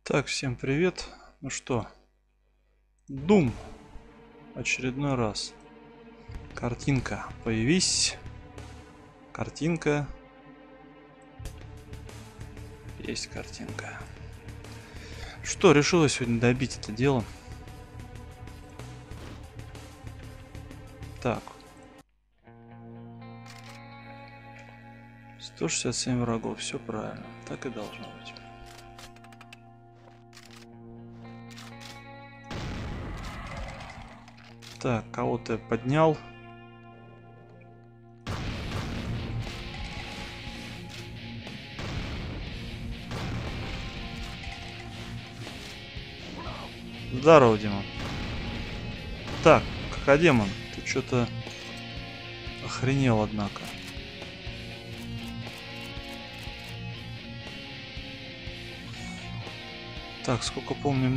Так, всем привет. Ну что, Doom. Очередной раз. Картинка. Появись. Картинка. Есть картинка. Что, решила сегодня добить это дело? Так. 167 врагов. Все правильно. Так и должно быть. Так, кого-то я поднял. Здорово, Дима. Так, Какодемон, ты что-то охренел, однако. Так, сколько помню,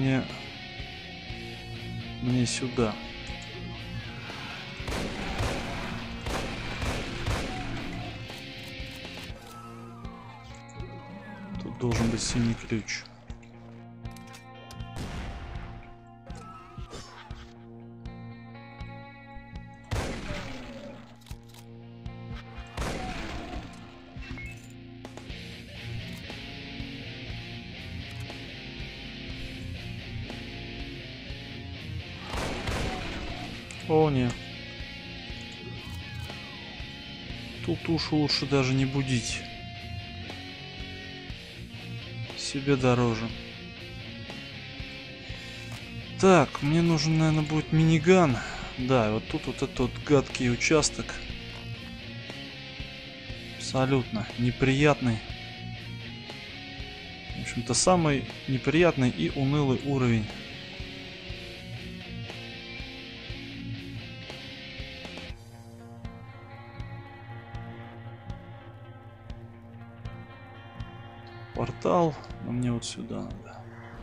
мне сюда. Тут должен быть синий ключ. О, не. Тут уж лучше даже не будить. Себе дороже. Так, мне нужен, наверное, будет миниган. Да, вот тут вот этот вот гадкий участок. Абсолютно неприятный. В общем-то, самый неприятный и унылый уровень. Портал, но мне вот сюда надо.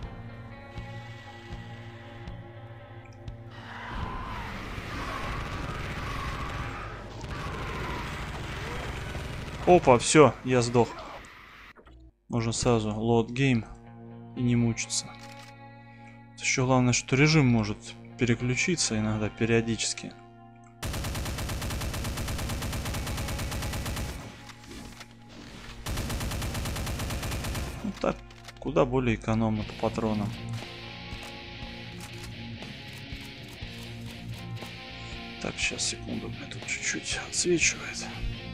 Опа, все, я сдох. Можно сразу load game и не мучиться. Еще главное, что режим может переключиться иногда периодически. Ну так, куда более экономно по патронам. Так, сейчас, секунду, мне тут чуть-чуть отсвечивает.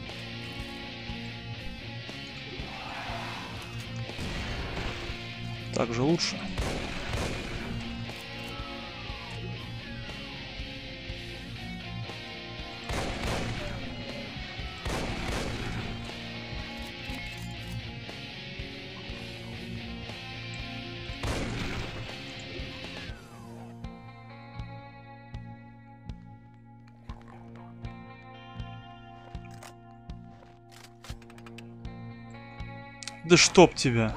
Так же лучше. Да чтоб тебя.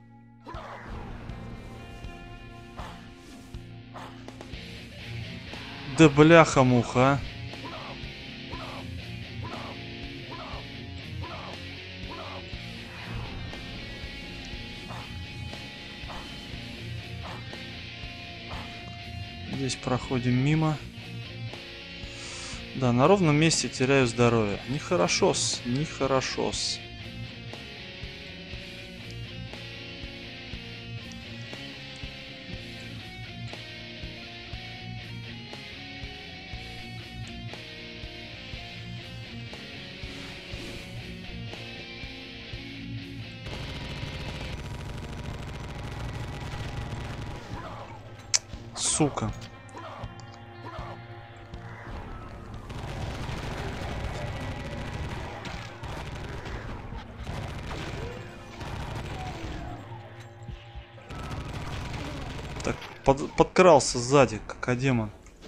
Да бляха-муха. Здесь проходим мимо. Да, на ровном месте теряю здоровье. Нехорошо-с, нехорошо-с. Сука. Так, подкрался сзади, Какодемон.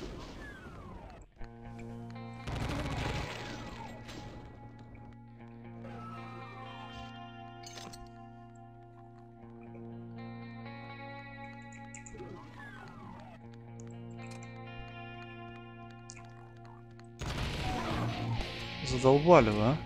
Задолбали вы, а?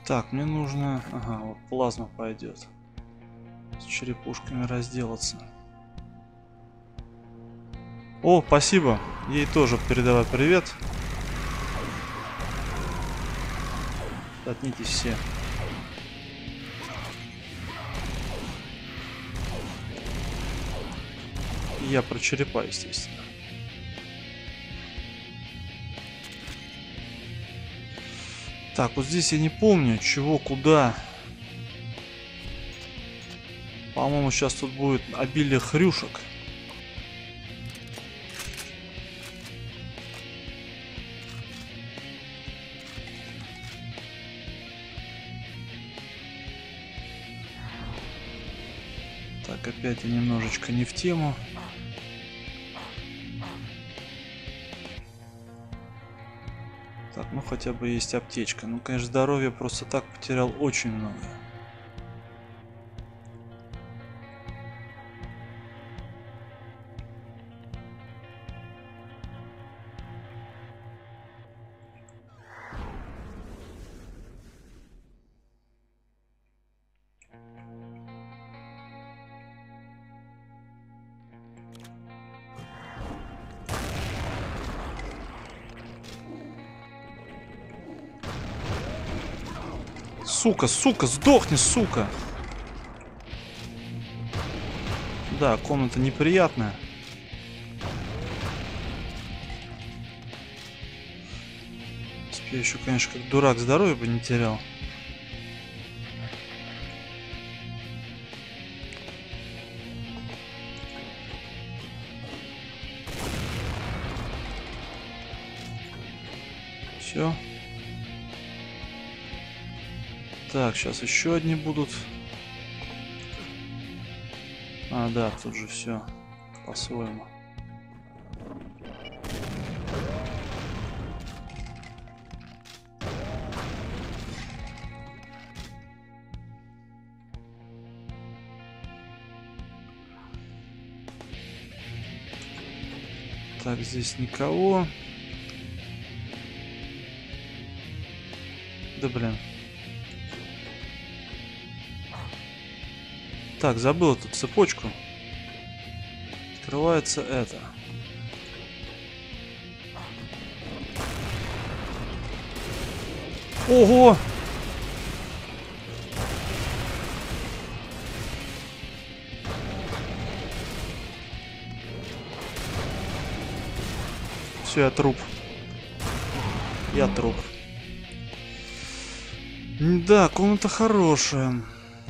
Так, мне нужно... Ага, вот плазма пойдет. С черепушками разделаться. О, спасибо. Ей тоже передавай привет. Отнитесь все. И я про черепа, естественно. Так, вот здесь я не помню, чего, куда. По-моему, сейчас тут будет обилие хрюшек. Так, опять я немножечко не в тему. Так, ну хотя бы есть аптечка. Ну, конечно, здоровья просто так потерял очень много. Сука, сука, сдохни, сука. Да, комната неприятная. Я еще, конечно, как дурак здоровье бы не терял. Все. Так, сейчас еще одни будут. А, да, тут же все по-своему. Так, здесь никого. Да блин. Так, забыл тут цепочку. Открывается это. Ого! Все, я труп. Я труп. Да, комната хорошая.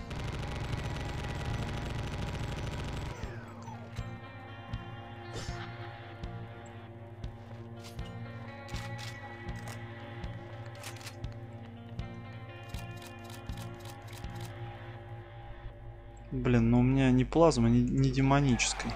Блин, ну у меня ни плазма, ни демонической.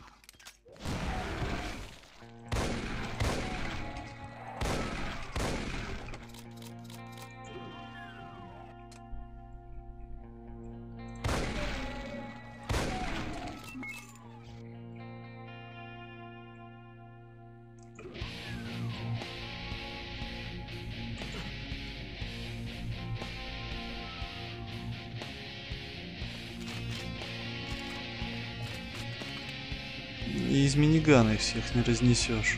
И из минигана их всех не разнесешь.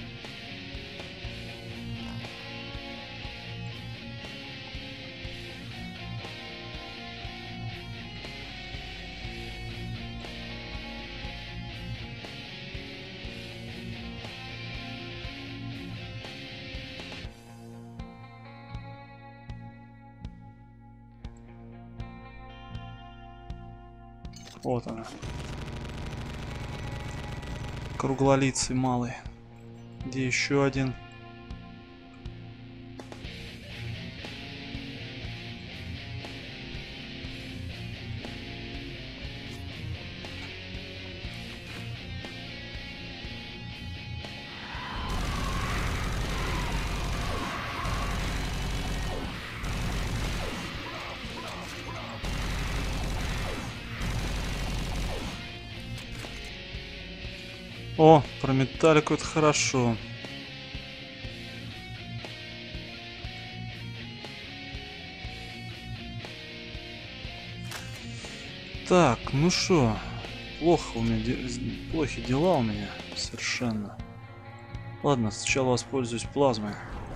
Вот она. Круглолицый малый. Где еще один? О, про металлику это хорошо. Так, ну что, плохо у меня, плохи дела у меня совершенно. Ладно, сначала воспользуюсь плазмой.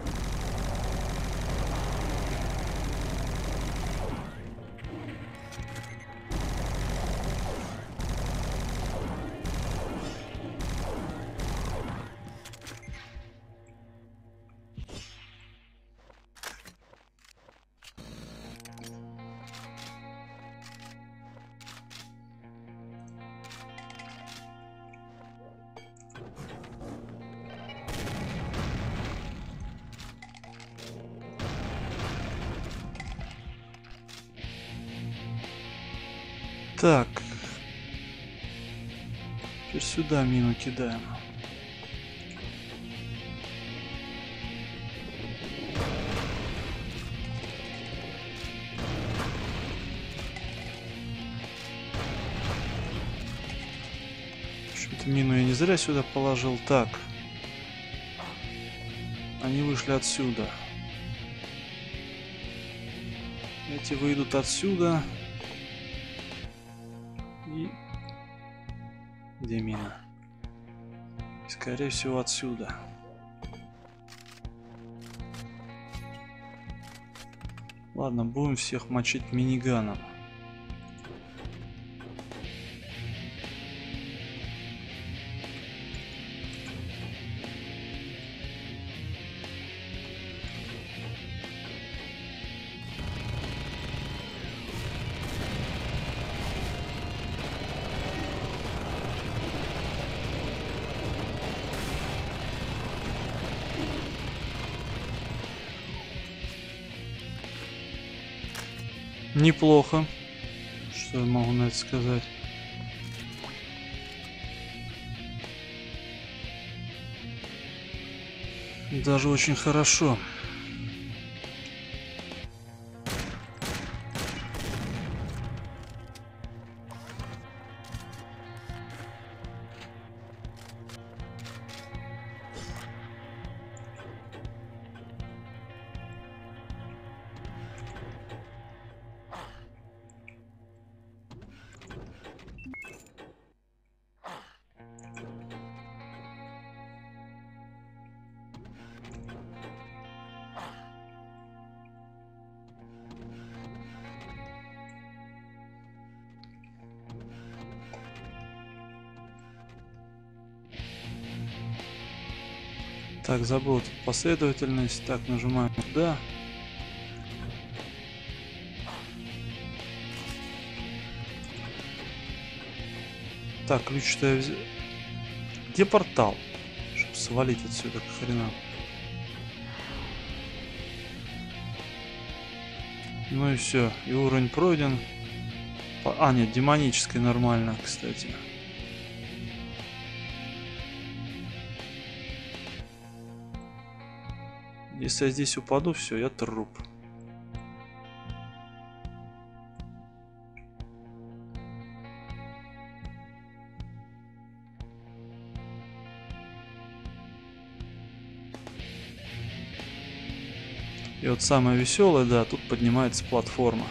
Так. Теперь сюда мину кидаем. В общем-то, мину я не зря сюда положил. Так. Они вышли отсюда. Эти выйдут отсюда. И... Где мина? Скорее всего, отсюда. Ладно, будем всех мочить миниганом. Неплохо. Что я могу на это сказать? Даже очень хорошо. Так, забыл тут последовательность. Так, нажимаем туда. Так, ключ-то я взял. Где портал? Чтобы свалить отсюда, к хрена. Ну и все. И уровень пройден. А, нет, демонический нормально, кстати. Если я здесь упаду, все, я труп. И вот самое веселое, да, тут поднимается платформа.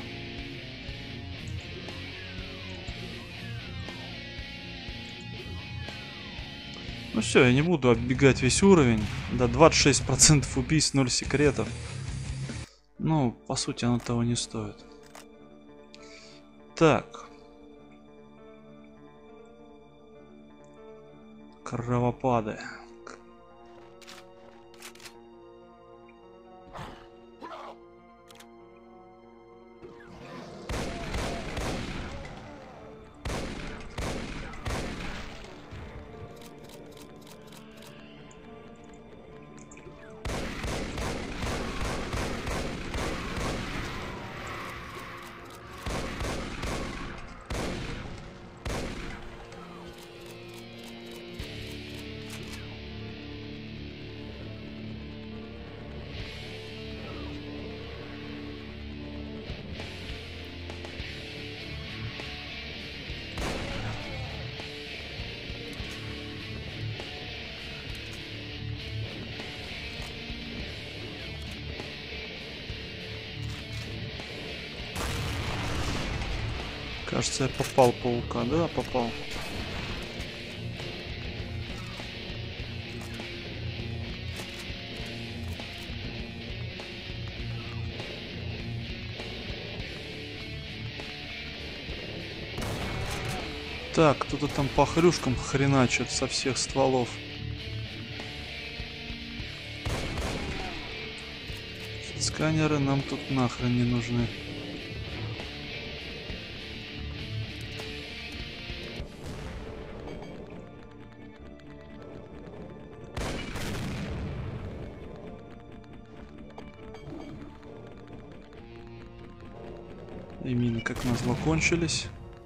Ну все, я не буду оббегать весь уровень. Да, 26% убийств, 0 секретов. Ну, по сути, оно того не стоит. Так. Кровопады. Кажется, я попал паука. Да, попал. Так, кто-то там по хрюшкам хреначит со всех стволов. Сканеры нам тут нахрен не нужны. И мины, как назло, кончились.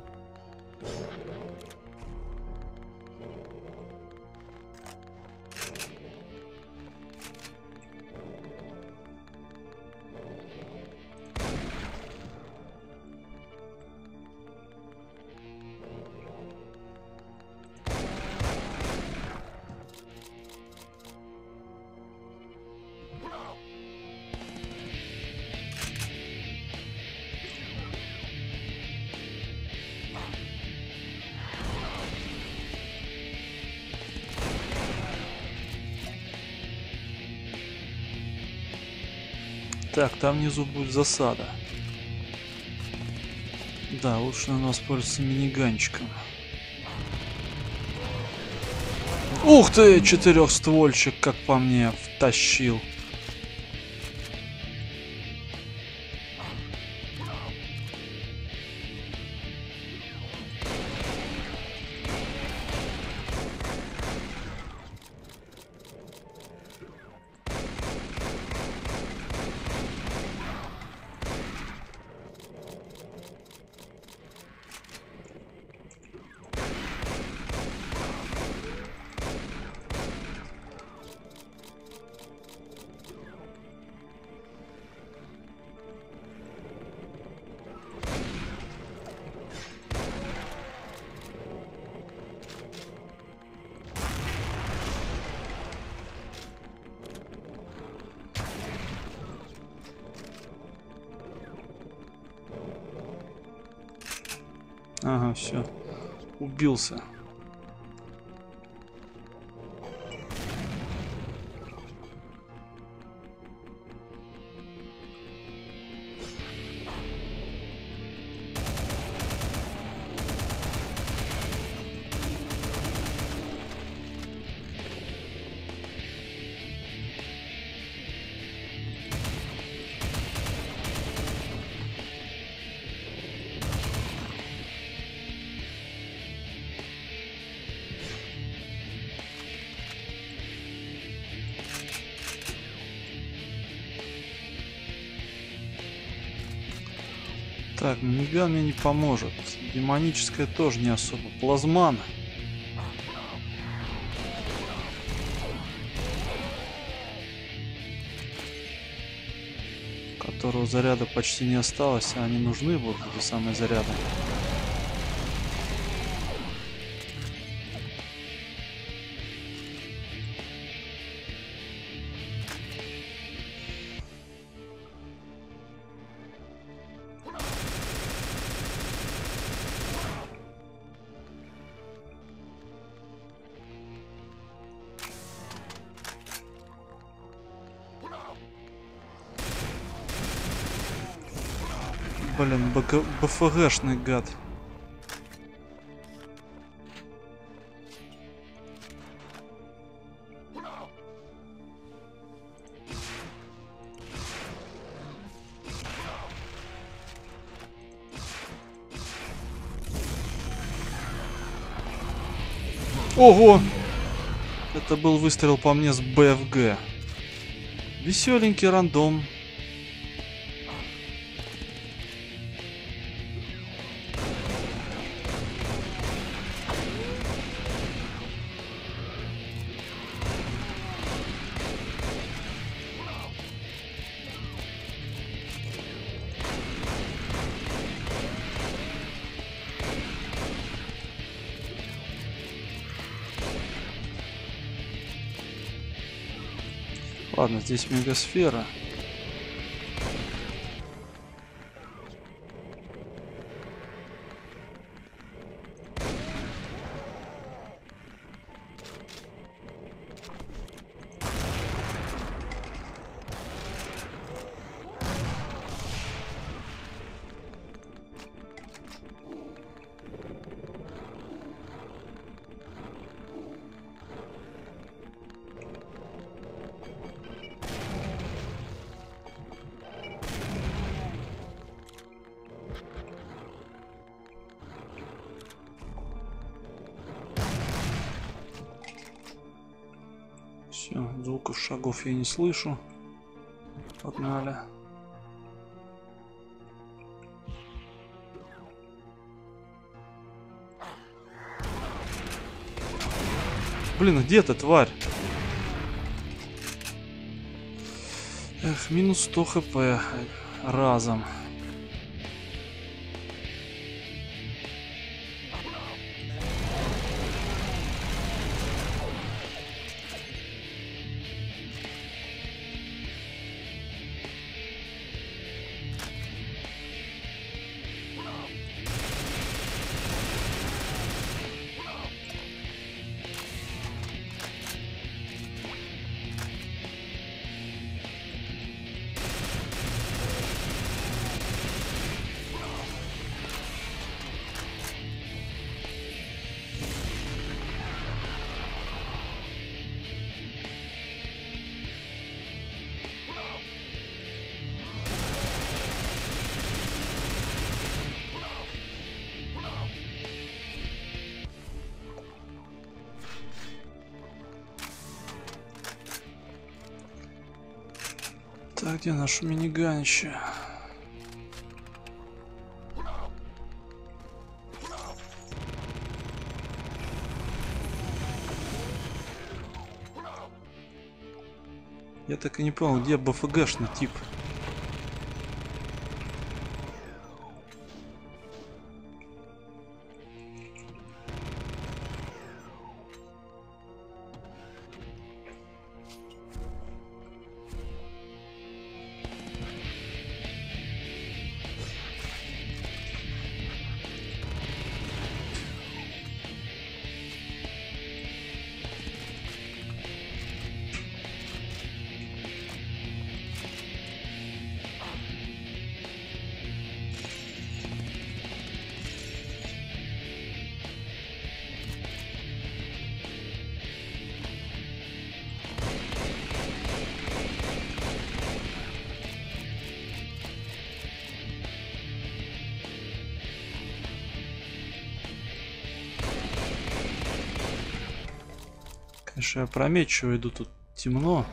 Так, там внизу будет засада. Да, лучше надо воспользоваться миниганчиком. Ух ты, четырехствольчик, как по мне, втащил. Ага, все. Убился. Так, миниган мне не поможет. Демоническая тоже не особо. Плазман. Которого заряда почти не осталось, а они нужны будут, эти самые заряды. Блин, БФГшный гад. Ого! Это был выстрел по мне с БФГ. Веселенький рандом. Ладно, здесь мегасфера. Все, звуков шагов я не слышу. Погнали. Блин, где ты, тварь? Эх, минус 100 хп разом. Так, где наш миниганище? Я так и не понял, где БФГшный тип. Конечно, я опрометчиво иду, тут темно.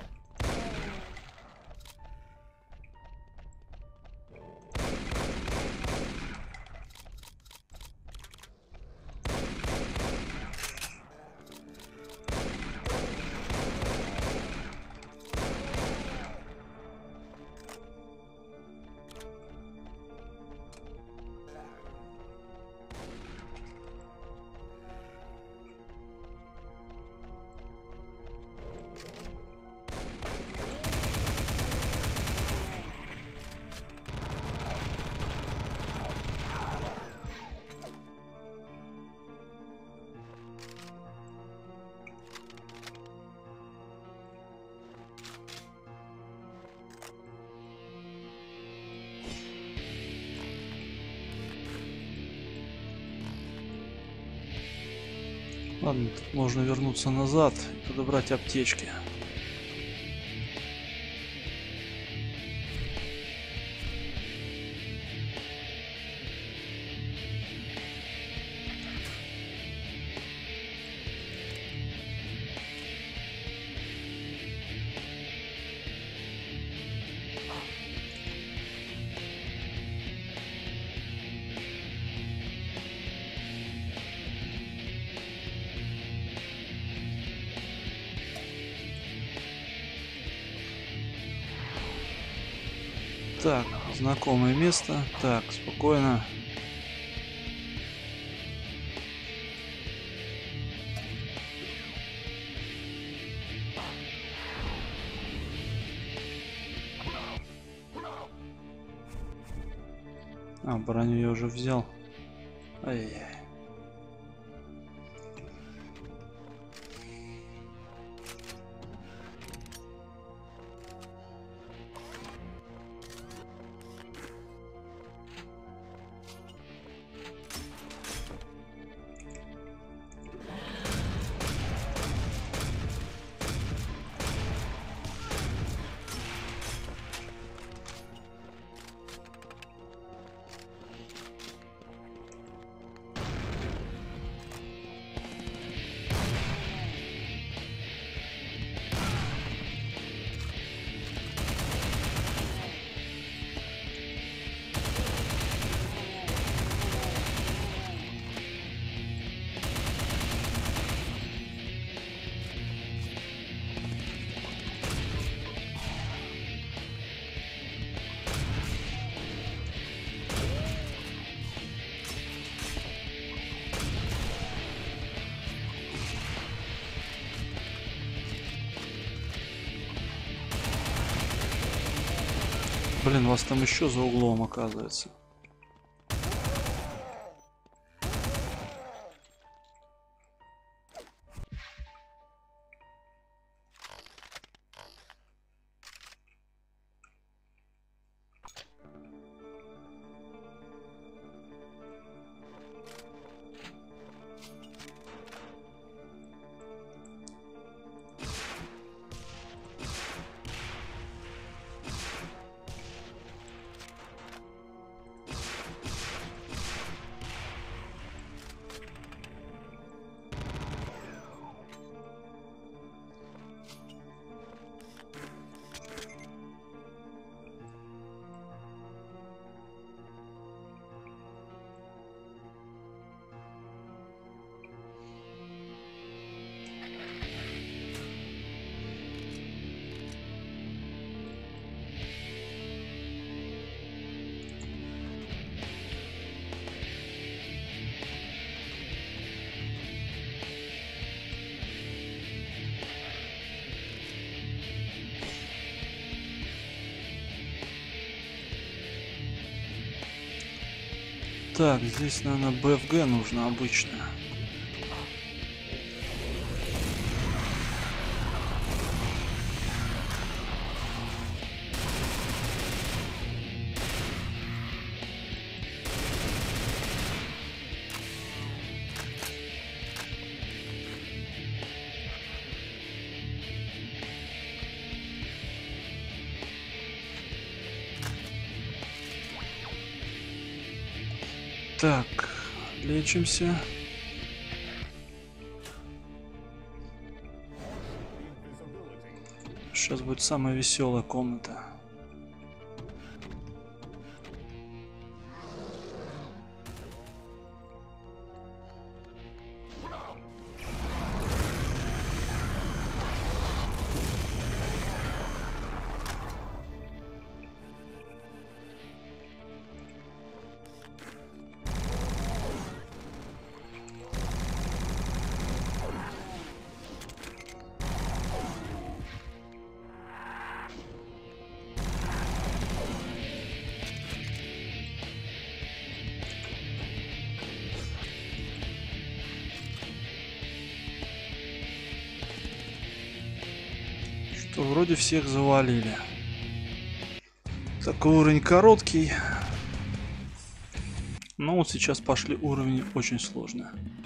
Ладно, тут можно вернуться назад и подобрать аптечки. Так, знакомое место. Так, спокойно. А, броню я уже взял. Ай-яй-яй. Блин, вас там еще за углом оказывается. Так, здесь, наверное, БФГ нужно обычно. Так, лечимся. Сейчас будет самая веселая комната. Что, вроде всех завалили. Такой уровень короткий. Но вот сейчас пошли уровни очень сложные.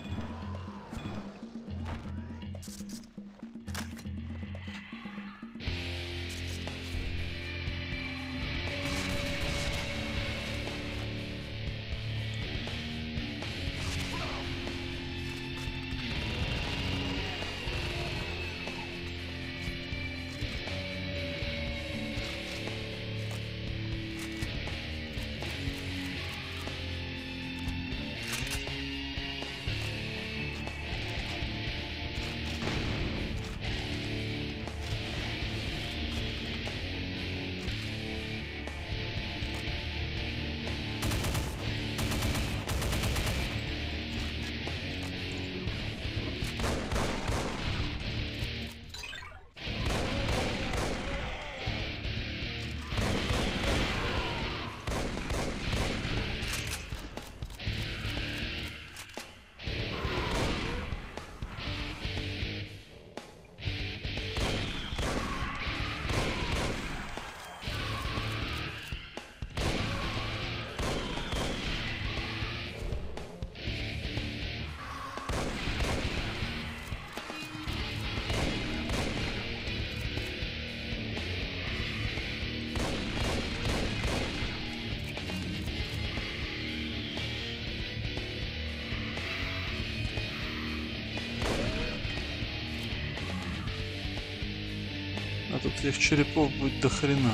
А тут их черепов будет до хрена.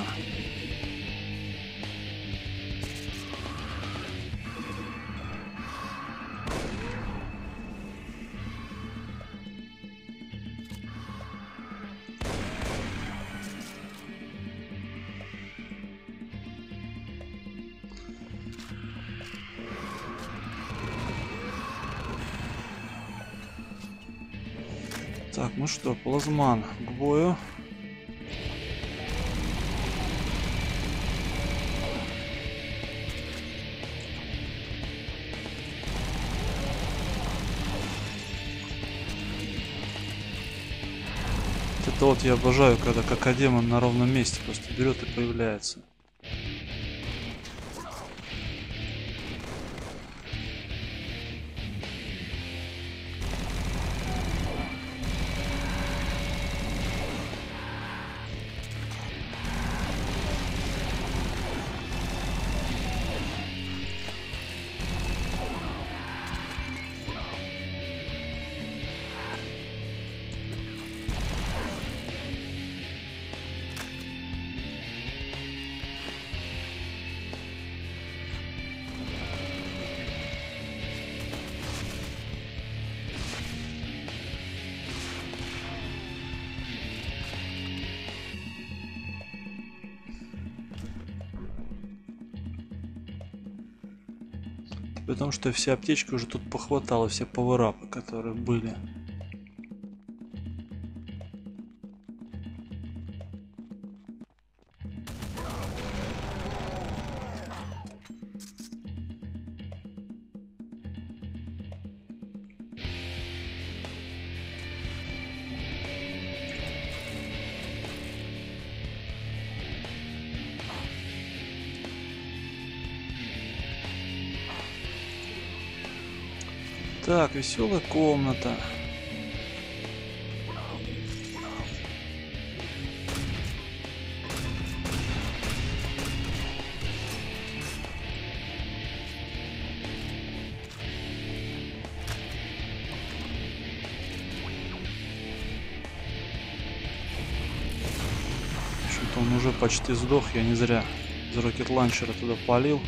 Так, ну что, плазман к бою. Это вот я обожаю, когда какадемон на ровном месте просто берет и появляется. Потому что все аптечки уже тут похватало, все пауэрапы, которые были. Так, веселая комната. Что-то он уже почти сдох, я не зря из рокет-ланчера туда палил.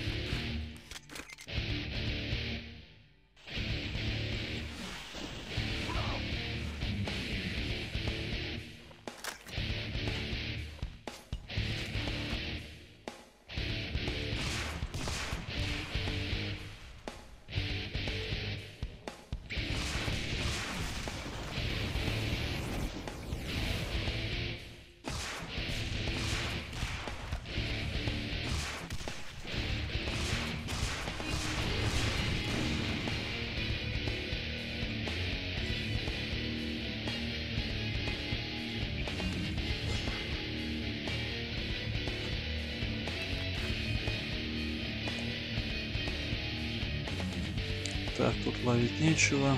Так, тут ловить нечего.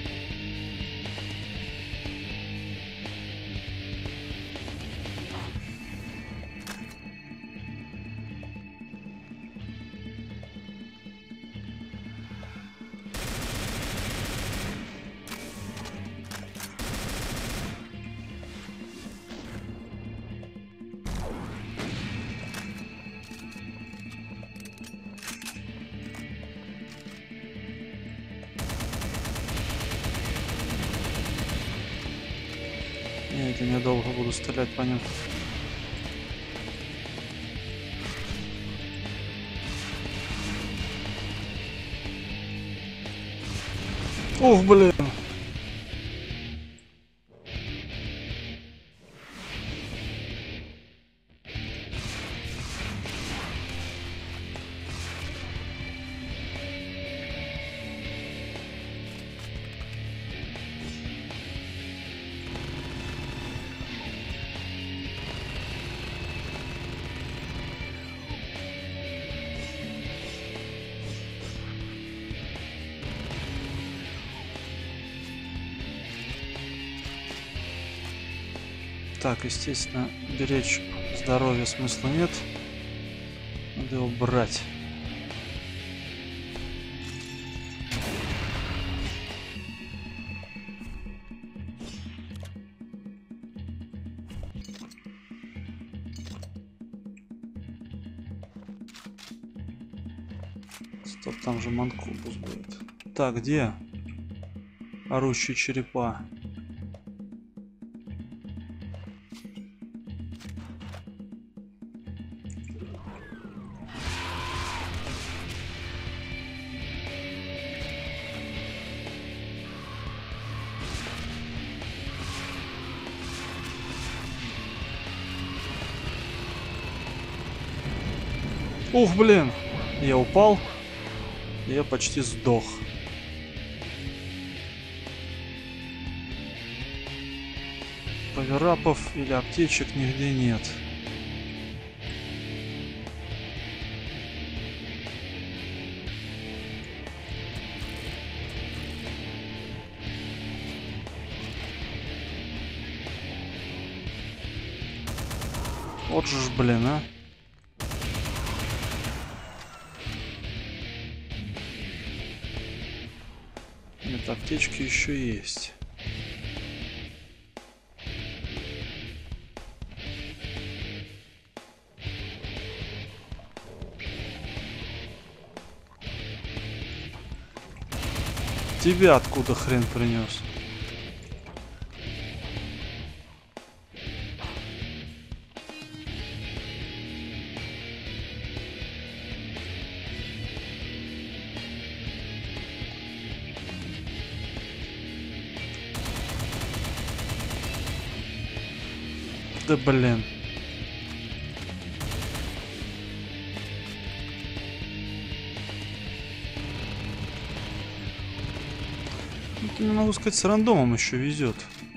Я недолго буду стрелять по ним. Ух, блин. Так, естественно, беречь здоровье смысла нет. Надо его брать. Стоп, там же манкубус будет. Так, где? Орущие черепа. Ух, блин, я упал, я почти сдох. Леверапов или аптечек нигде нет. Вот же ж, блин, а. Нет, аптечки еще есть. Тебя откуда хрен принес? Да блин. Ну, не могу сказать, с рандомом еще везет.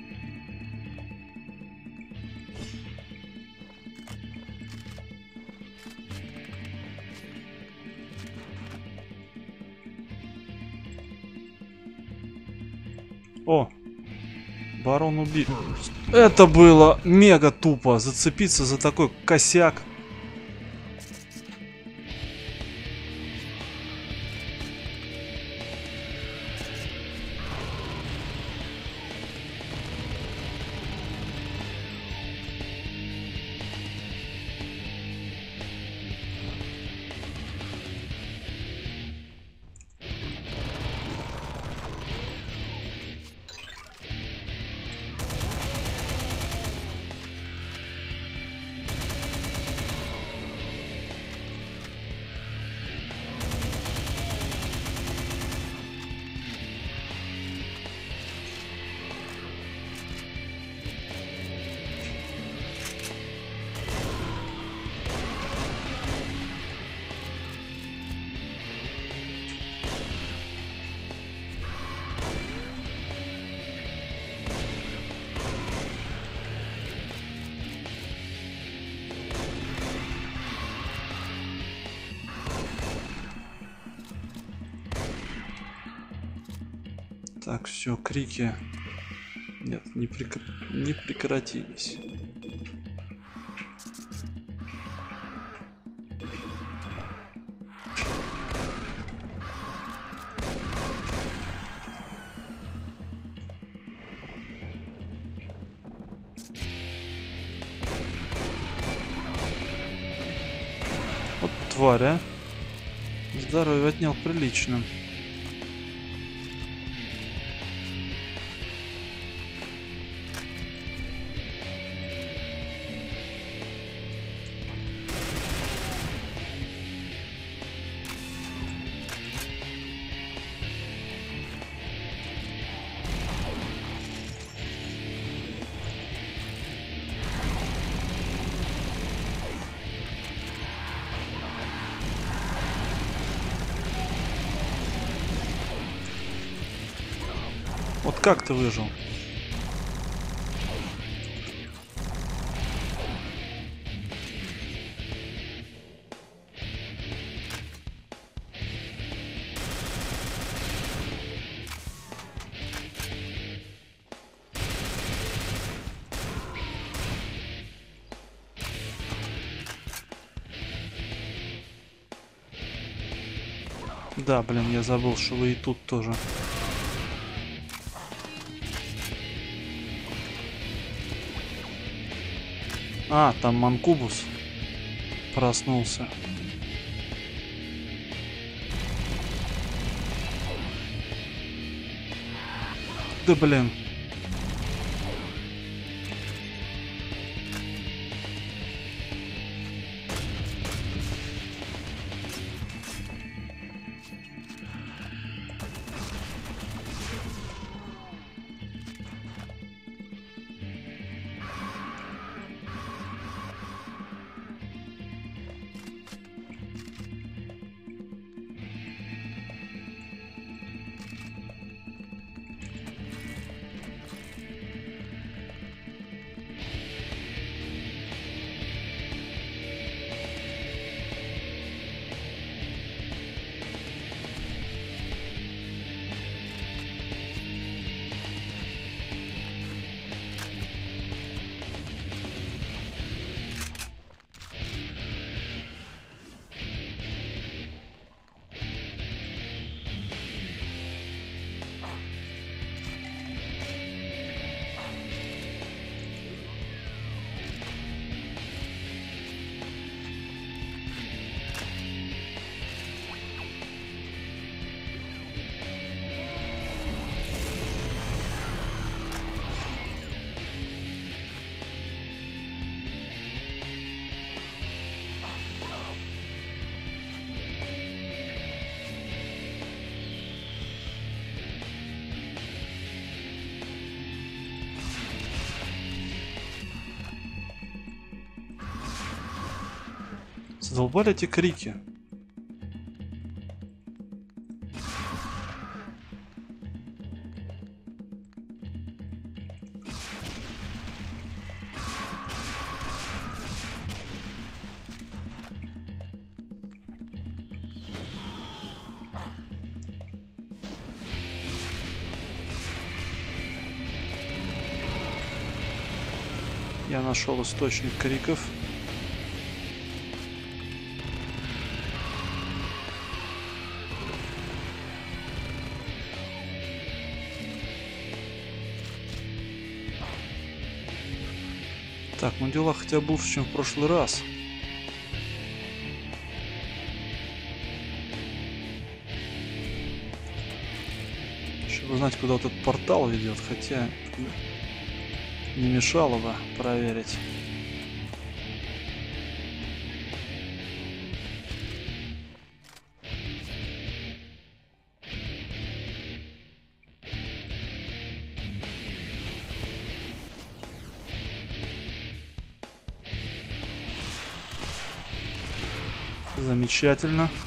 О! Барон убит. Это было мега тупо. Зацепиться за такой косяк. Так, все, крики. Нет, не прекратились. Вот тварь, а. Здоровье отнял прилично. Вот как ты выжил? Да, блин, я забыл, что вы и тут тоже. А, там Манкубус проснулся. Да блин. Задолбали эти крики. Я нашел источник криков. Так, ну дела хотя бы лучше, чем в прошлый раз. Чтобы узнать, куда вот этот портал ведет, хотя не мешало бы проверить. Замечательно.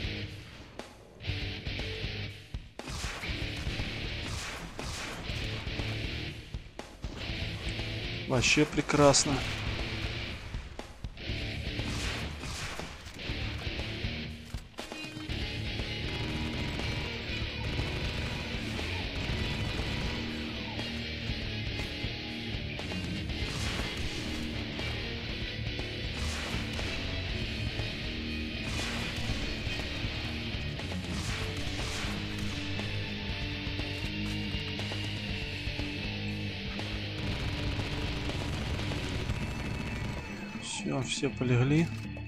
Вообще прекрасно. Все полегли.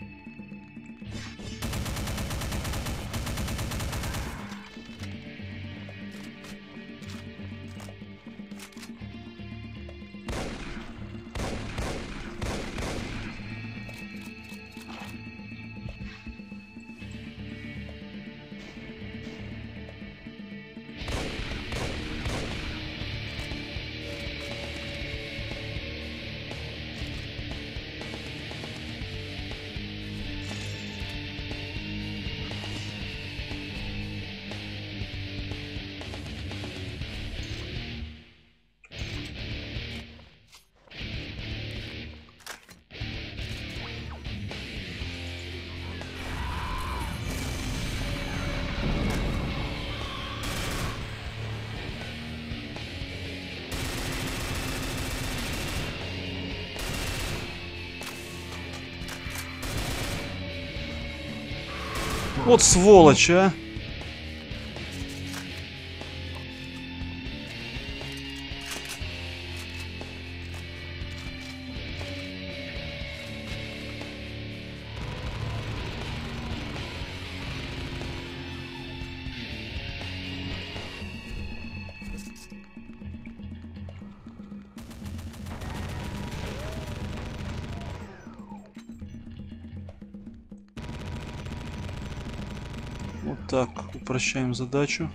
Вот сволочь, а! Вот так, упрощаем задачу.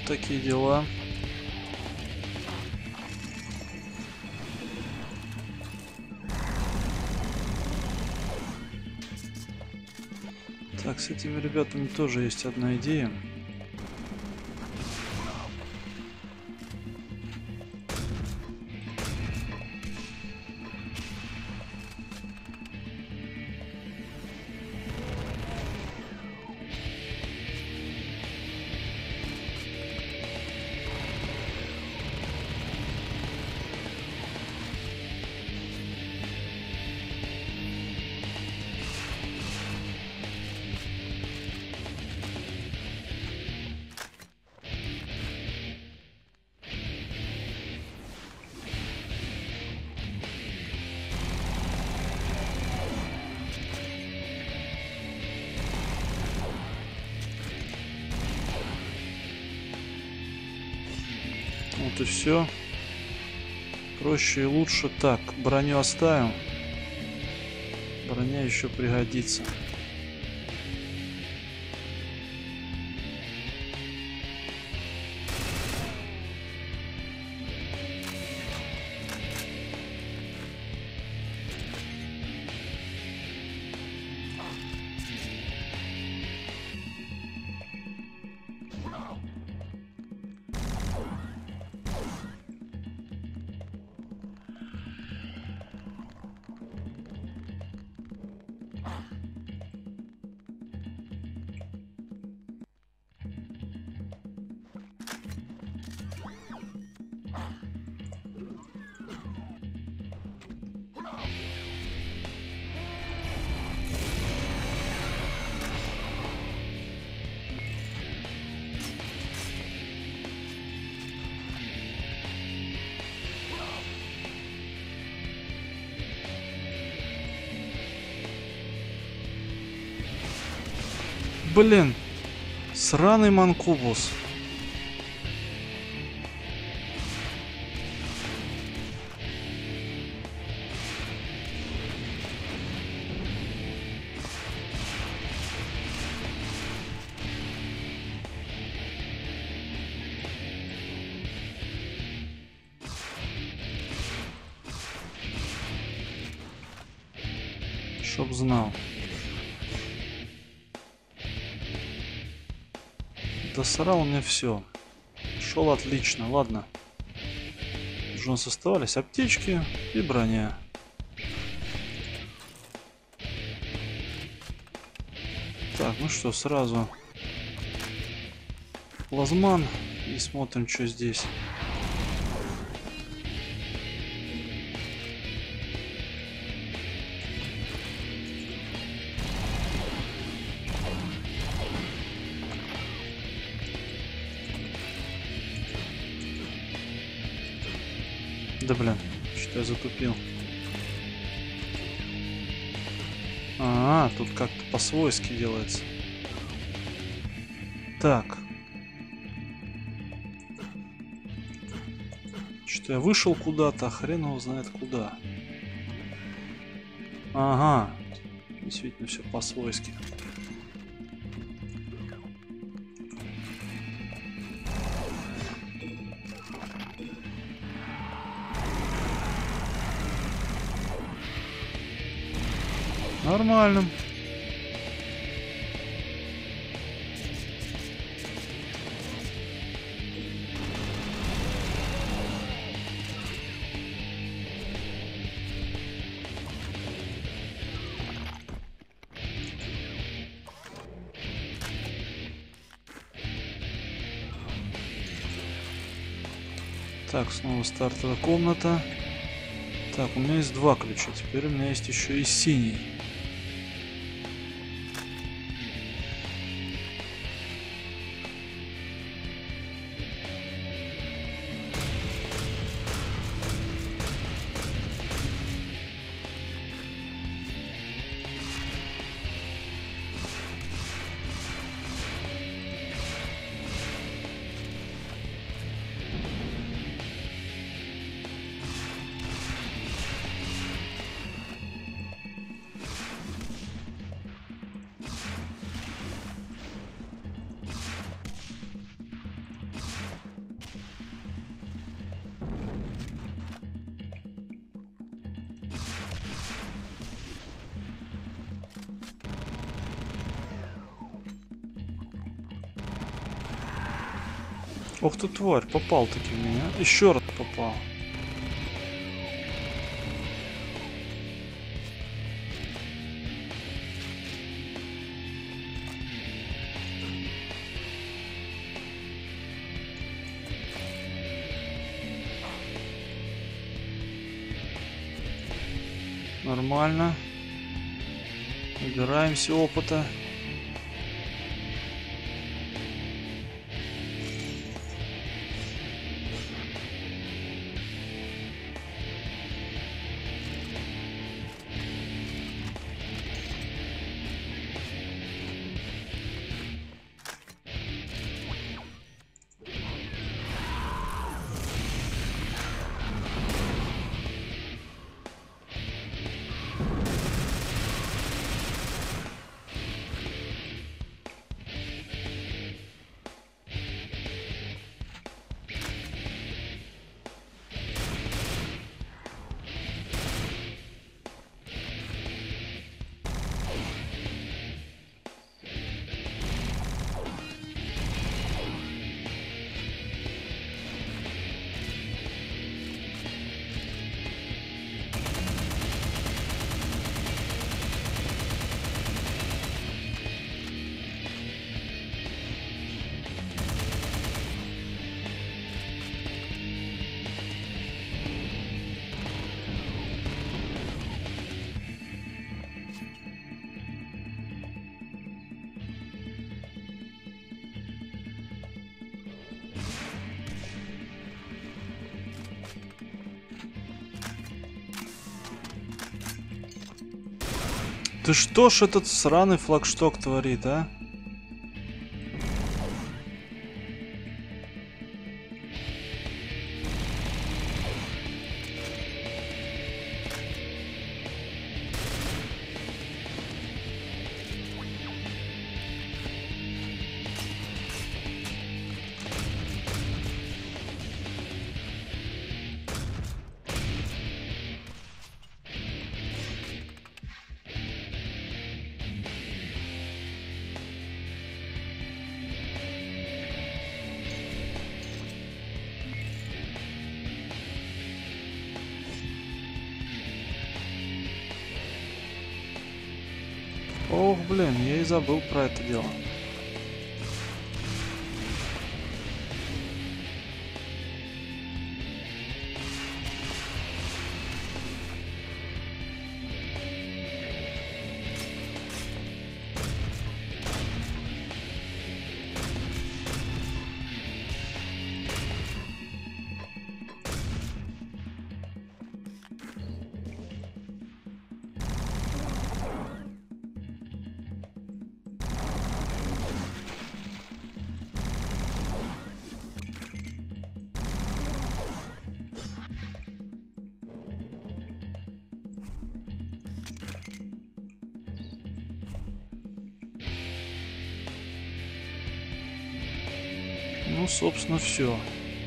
такие дела. Так, с этими ребятами тоже есть одна идея. Вот и все. Проще и лучше. Так, броню оставим. Броня еще пригодится. Блин, сраный манкубус. Чтоб знал. Досрал мне все. Шел отлично, ладно. Уже у нас оставались аптечки и броня. Так, ну что, сразу плазман и смотрим, что здесь. Да блин, что я затупил. Тут как-то по-свойски делается. Так. Что я вышел куда-то, хрен его знает куда. Ага. Действительно все по-свойски. Нормально. Так, снова стартовая комната. Так, у меня есть два ключа. Теперь у меня есть еще и синий. Ох ты, тварь, попал таки в меня. Еще раз попал. Нормально. Набираемся опыта. Ты что ж этот сраный флагшток творит, а? Ох, блин, я и забыл про это дело. Ну, собственно, все.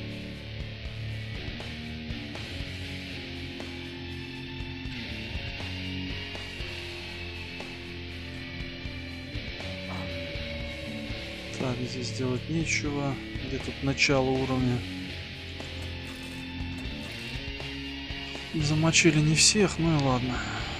Так, здесь делать нечего. Где тут начало уровня? Замочили не всех, ну и ладно.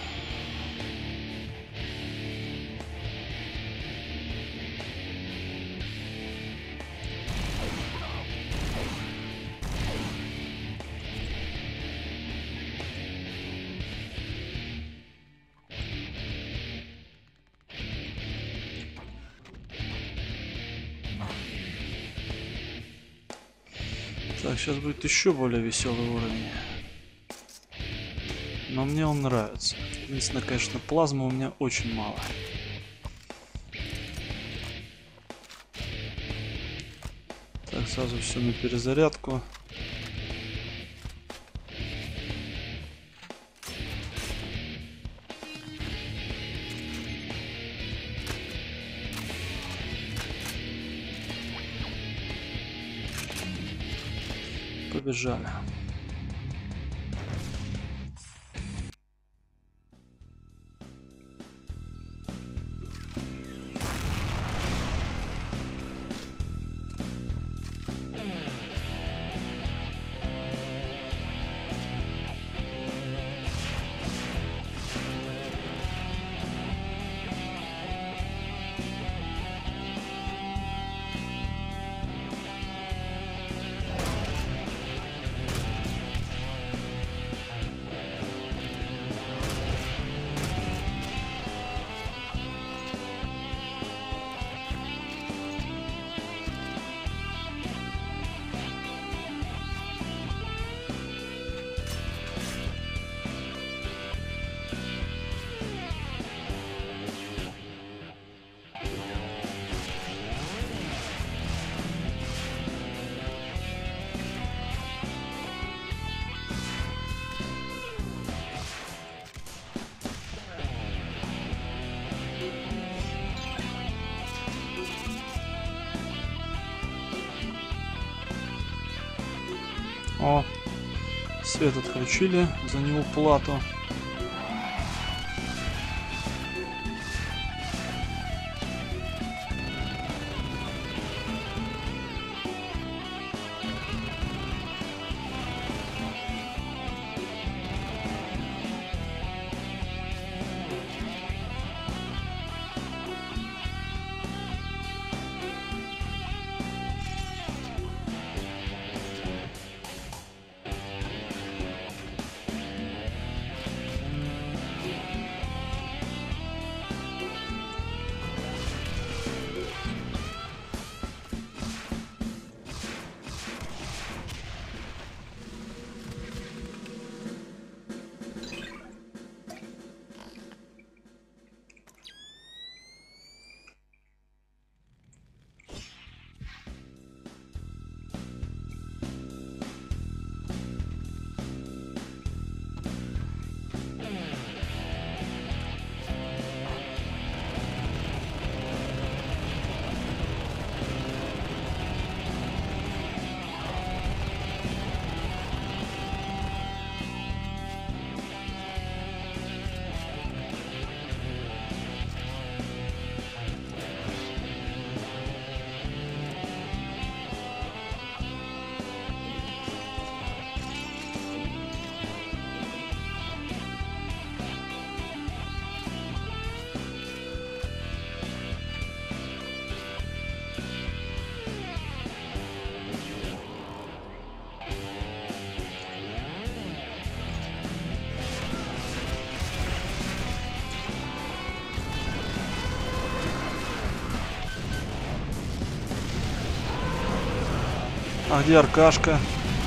Так, сейчас будет еще более веселый уровень. Но мне он нравится. Единственное, конечно, плазмы у меня очень мало. Так, сразу все на перезарядку. Побежали. О, свет отключили, за него плату. А где Аркашка?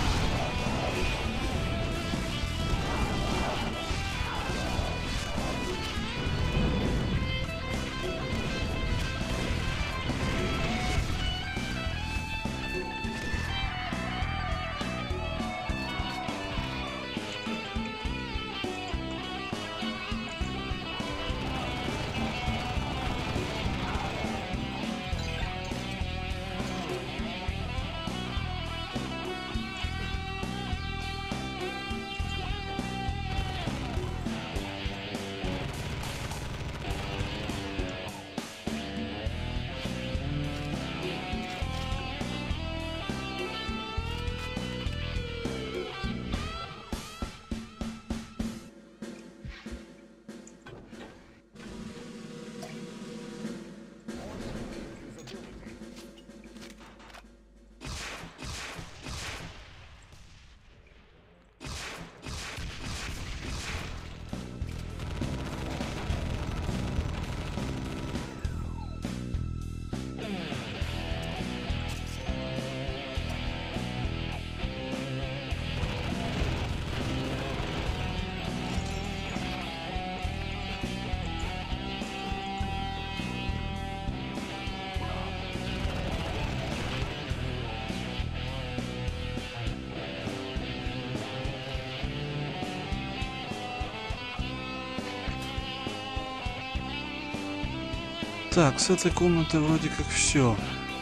Так, с этой комнаты вроде как все.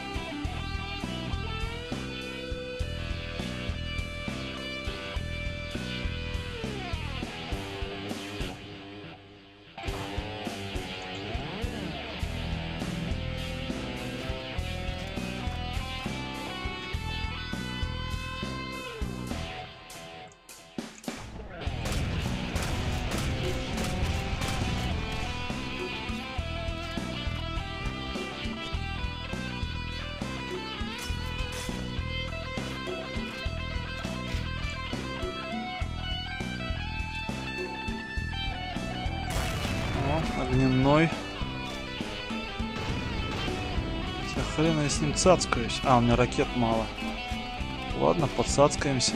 Огненной. Хотя хрена я с ним цацкаюсь. А, у меня ракет мало. Ладно, подцацкаемся.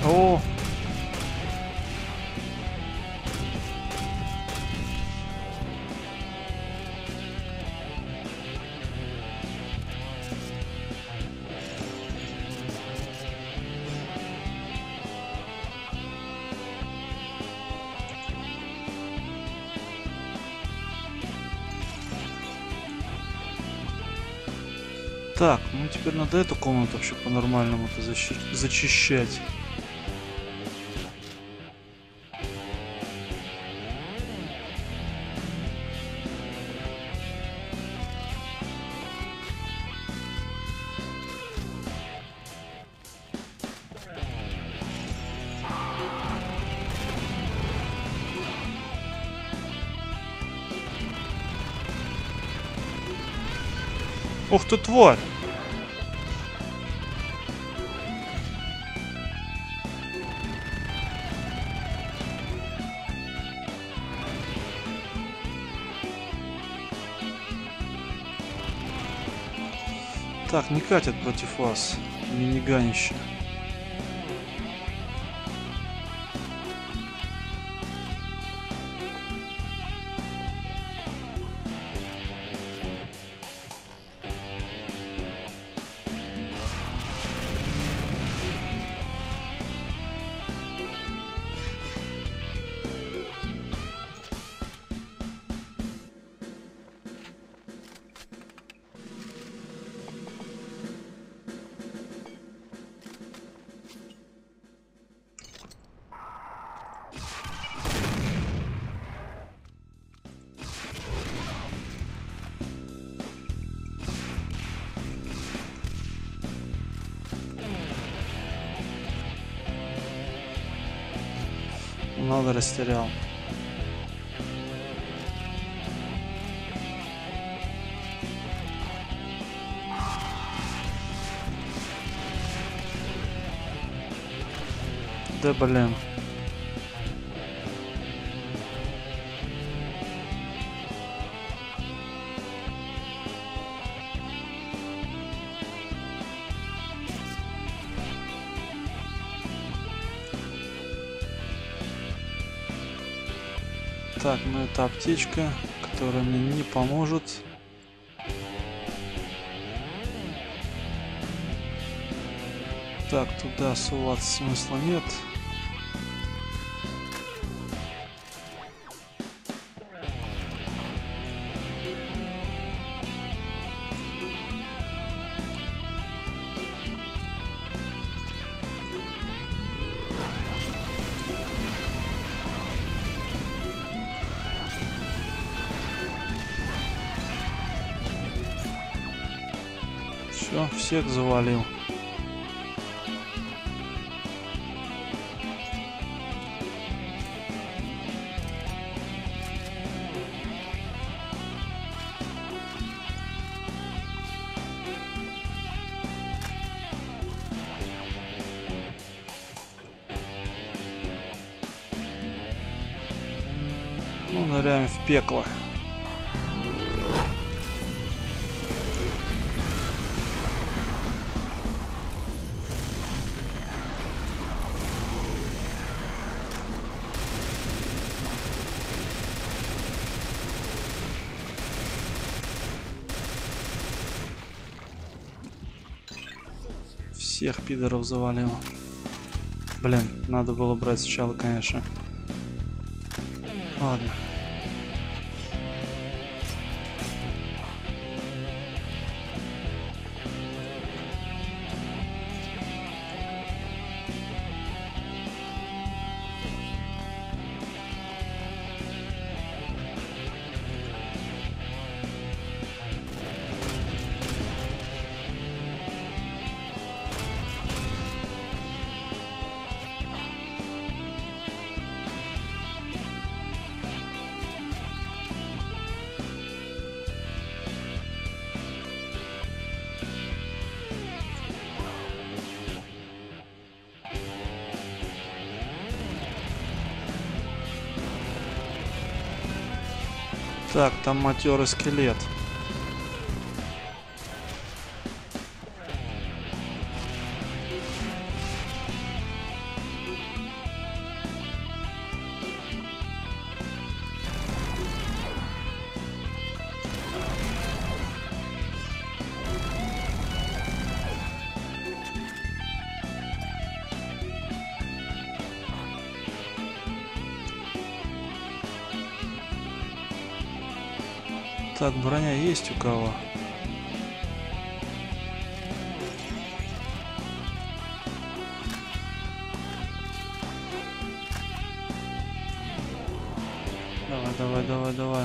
О! Так, ну теперь надо эту комнату вообще по-нормальному-то зачищать. Ух ты, тварь! Так, не катят против вас, миниганище. Много растерял. Да блин. Так, ну это аптечка, которая мне не поможет. Так, туда суваться смысла нет. Все, всех завалил. Ну, ныряем в пекло. Всех пидоров завалил. Блин, надо было брать сначала, конечно. Ладно. Так, там матерый скелет. Так, броня есть у кого? Давай, давай, давай, давай.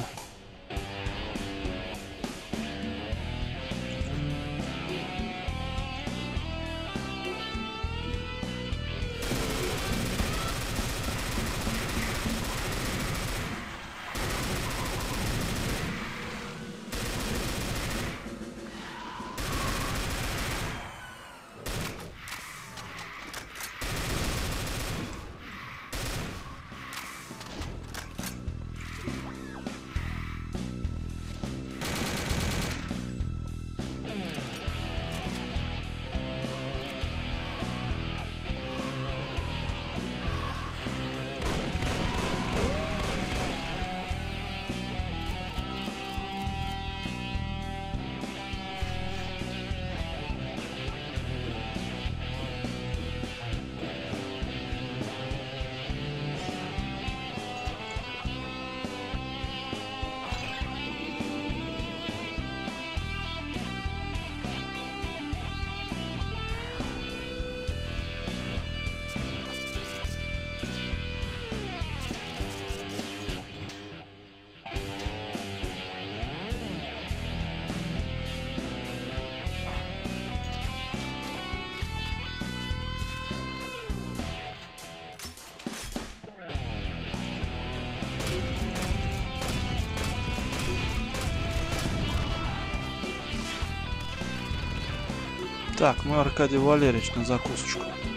Так, мы Аркадий Валерьевич на закусочку.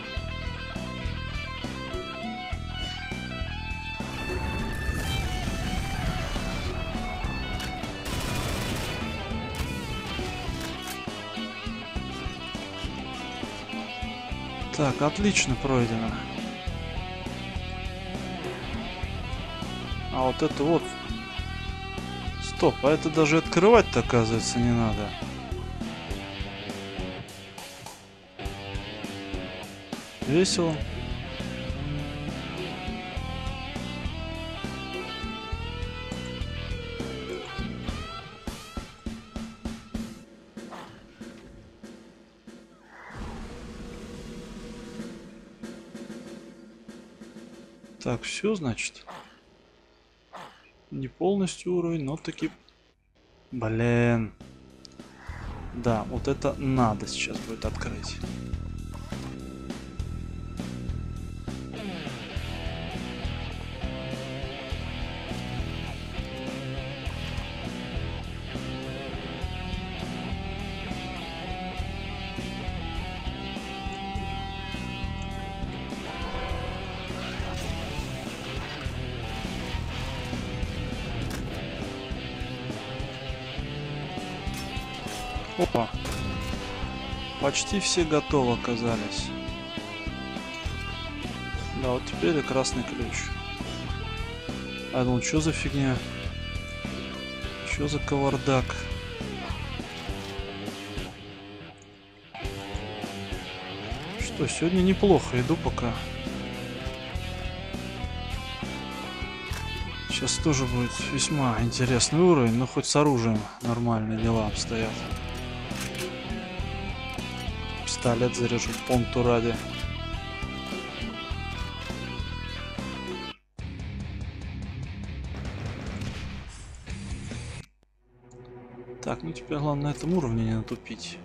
Так, отлично пройдено. А вот это вот... Стоп, а это даже открывать-то, оказывается, не надо. Весело. Так, все, значит. Не полностью уровень, но таки... Блин. Да, вот это надо сейчас будет открыть. Опа. Почти все готовы оказались. Да, вот теперь и красный ключ. А ну, что за фигня? Что за кавардак? Что, сегодня неплохо иду пока. Сейчас тоже будет весьма интересный уровень, но хоть с оружием нормальные дела обстоят. Пистолет заряжу понту ради. Так, ну теперь главное на этом уровне не натупить.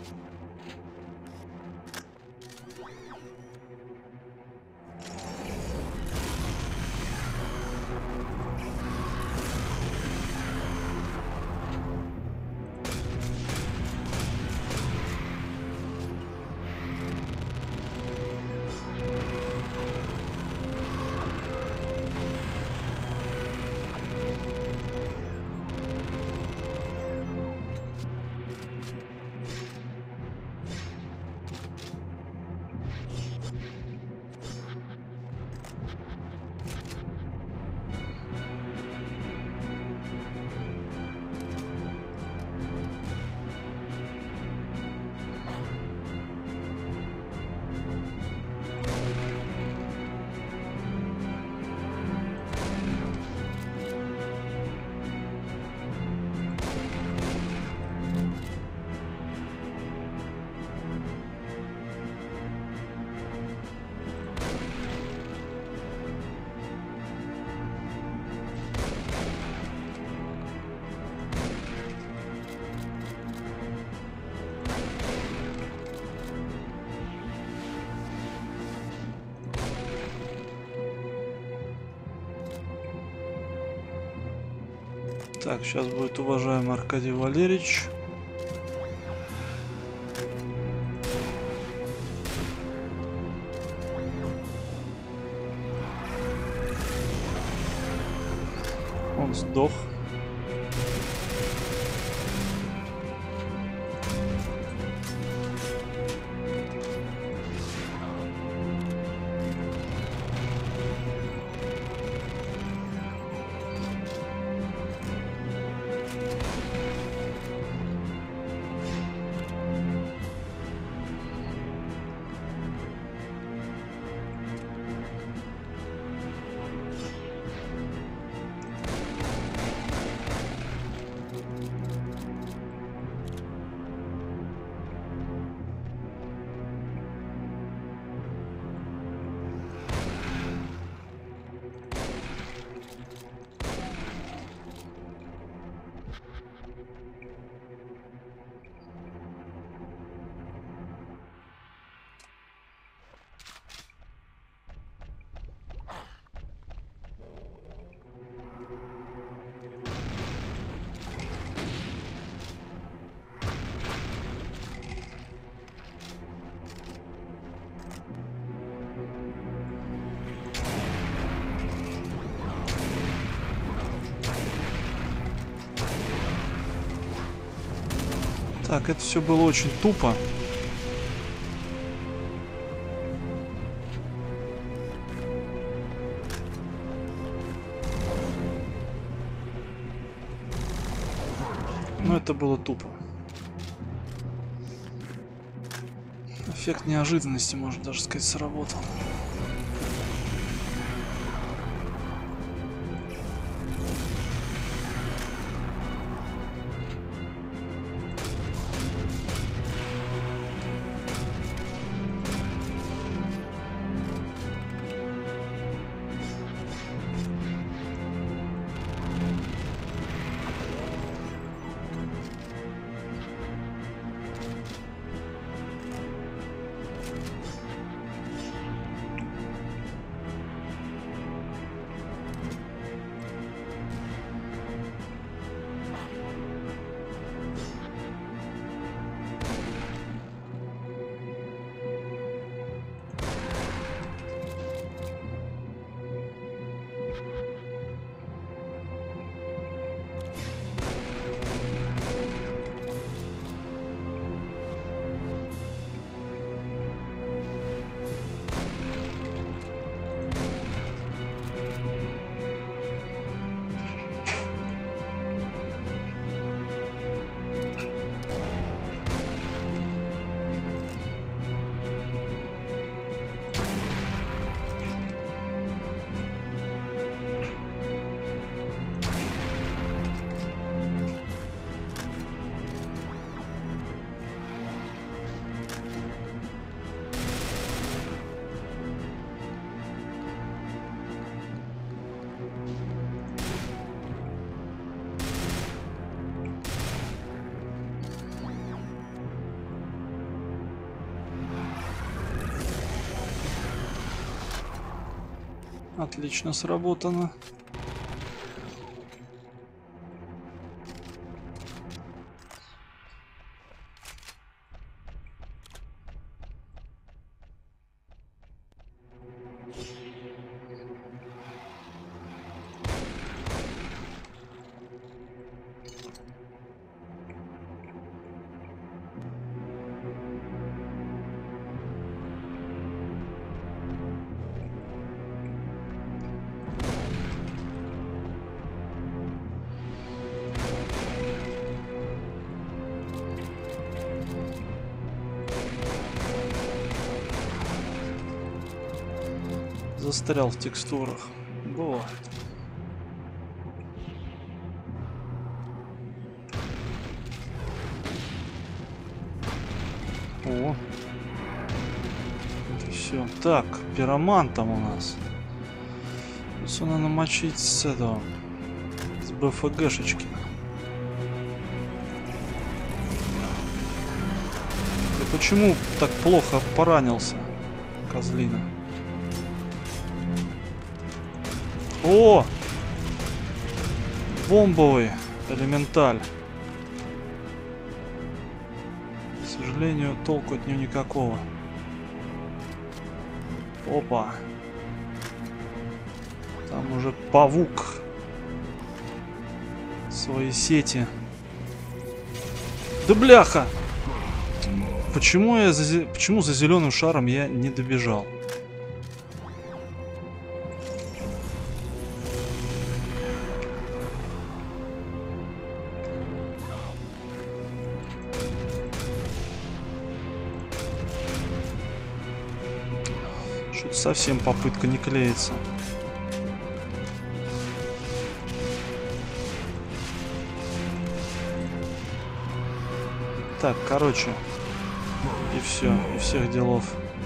Так, сейчас будет уважаемый Аркадий Валерьевич. Он сдох. Так, это все было очень тупо. Но это было тупо. Эффект неожиданности, можно даже сказать, сработал. Отлично сработано. Застрял в текстурах. Бывает. О. Все. Так, пироман там у нас. Все надо намочить с этого. С БФГшечки. Ты почему так плохо поранился, козлина? О! Бомбовый Элементаль. К сожалению, толку от нее никакого. Опа. Там уже павук. Свои сети. Да бляха! Почему за зеленым шаром я не добежал? Что-то совсем попытка не клеится. Так, короче. И все, и всех делов.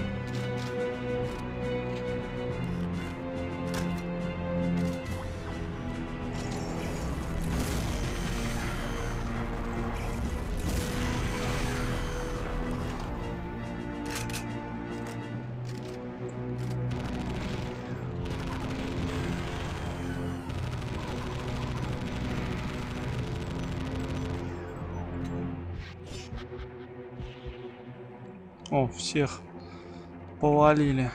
О, всех повалили.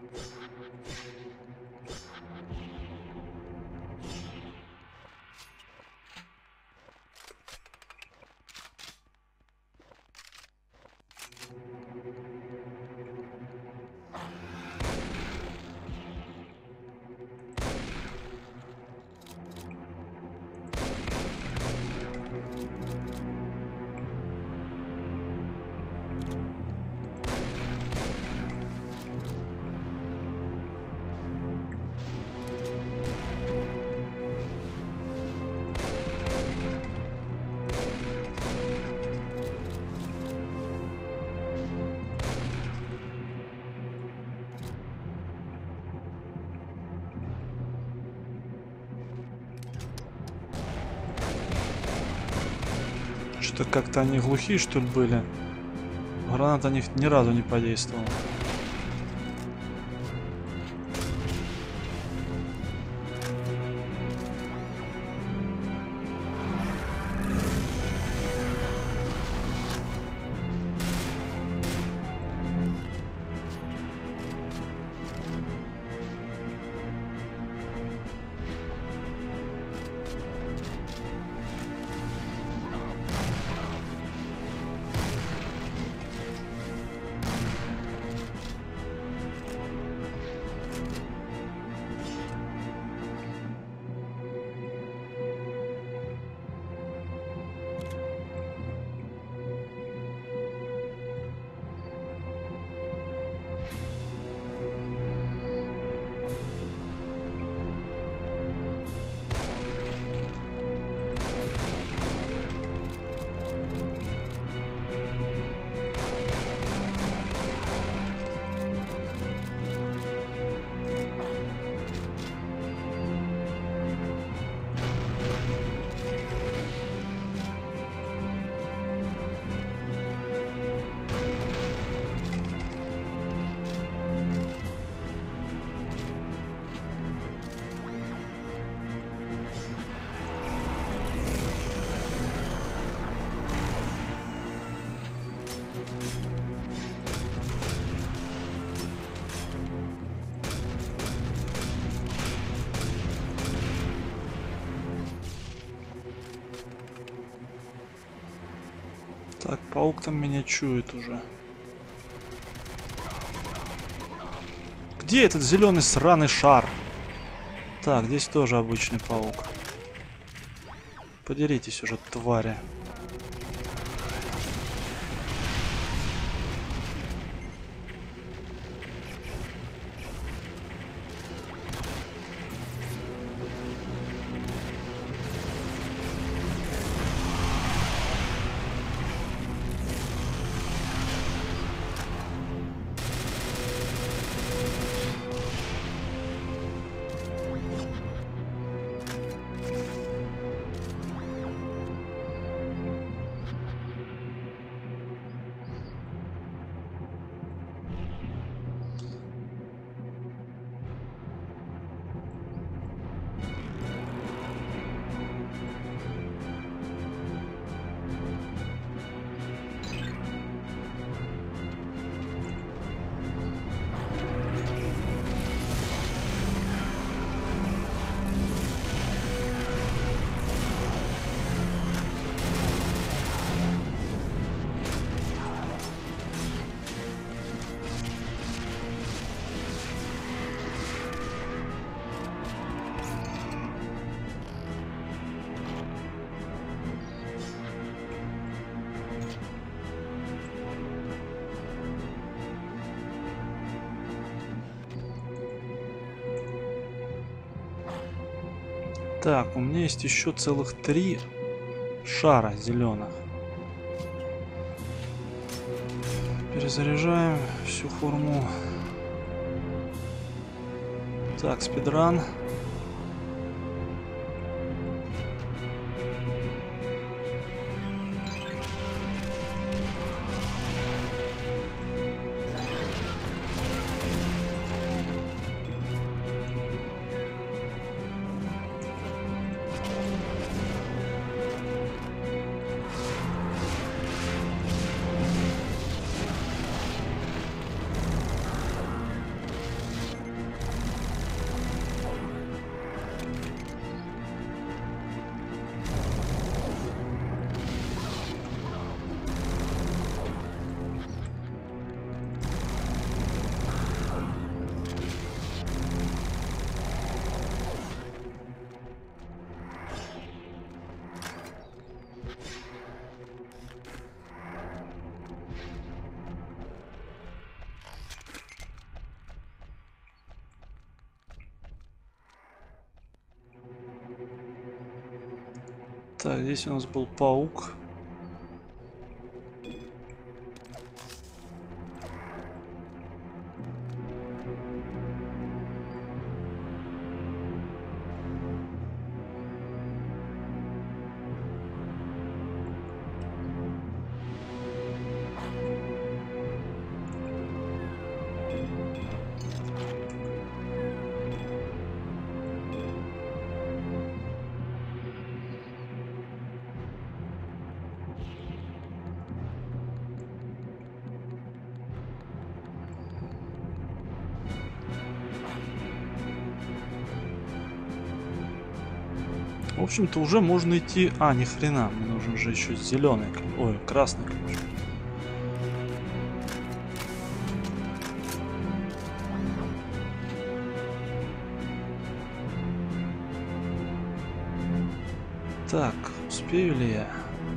Что-то как-то они глухие, что ли, были. Граната на них ни разу не подействовала. Так, паук там меня чует уже. Где этот зеленый сраный шар? Так, здесь тоже обычный паук. Подеритесь уже, твари. Так, у меня есть еще целых 3 шара зеленых. Перезаряжаем всю форму. Так, спидран. Так, здесь у нас был паук. В общем-то, уже можно идти... А, ни хрена, мне нужен же еще зеленый. Ой, красный ключ. Так, успею ли я?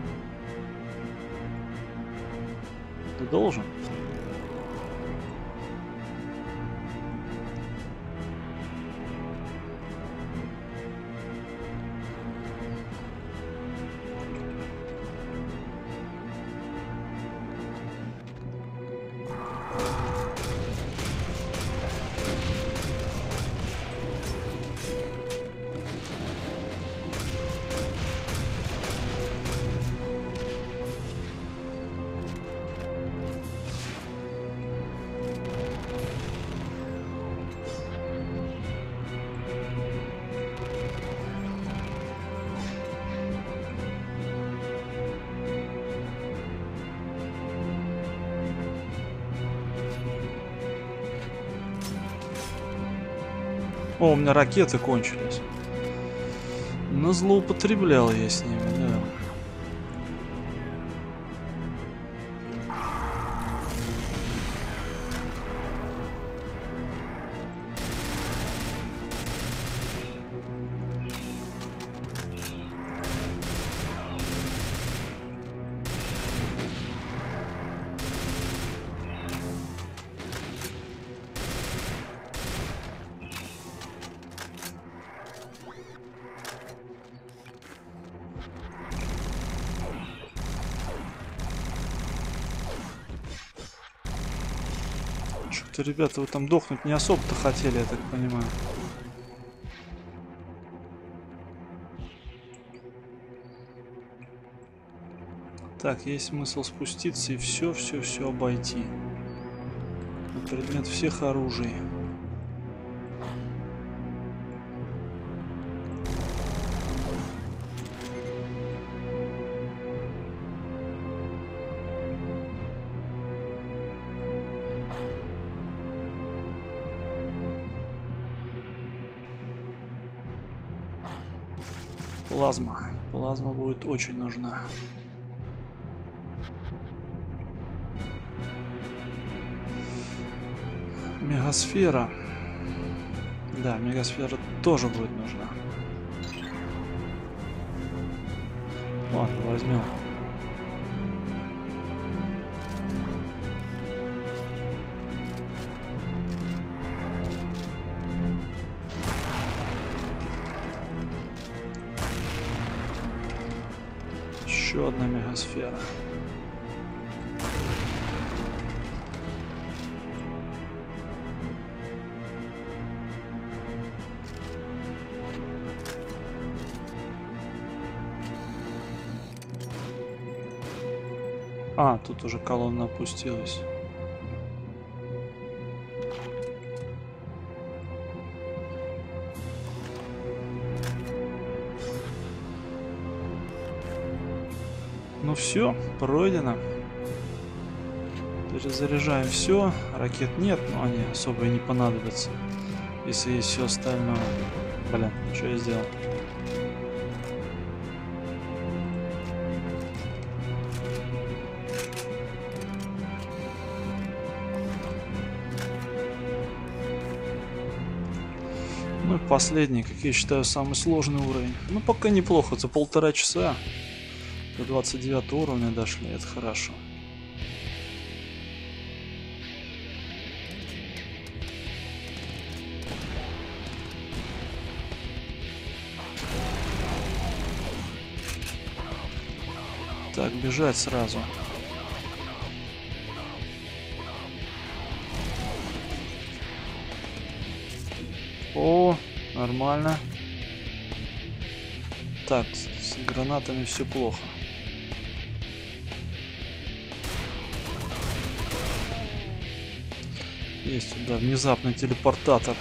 Ты должен? О, у меня ракеты кончились. Но злоупотреблял я с ними, да. Что-то, ребята, вы там дохнуть не особо-то хотели, я так понимаю. Так, есть смысл спуститься и все обойти. На предмет всех оружий. Плазма. Плазма будет очень нужна. Мегасфера. Да, мегасфера тоже будет нужна. Ладно, возьмем. Еще одна мегасфера. А, тут уже колонна опустилась. Ну все, пройдено. Перезаряжаем все. Ракет нет, но они особо и не понадобятся, если есть все остальное. Блин, что я сделал? Ну и последний, как я считаю, самый сложный уровень. Ну пока неплохо, за 1,5 часа до 29 уровня дошли, это хорошо. Так, бежать сразу. О, нормально. Так, с гранатами все плохо. Есть сюда внезапный телепортатор.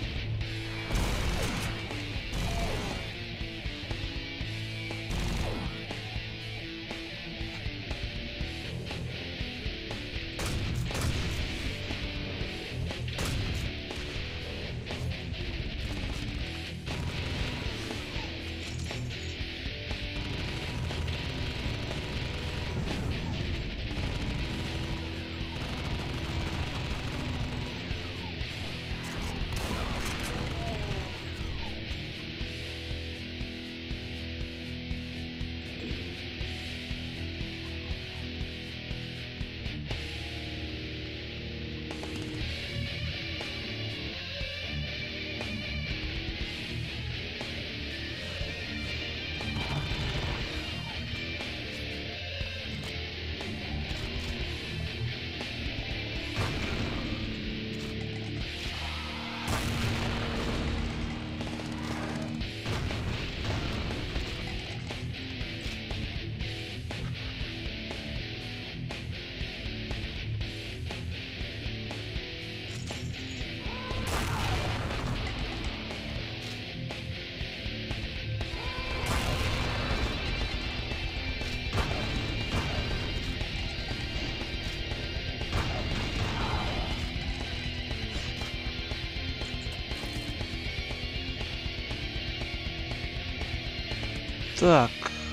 Так.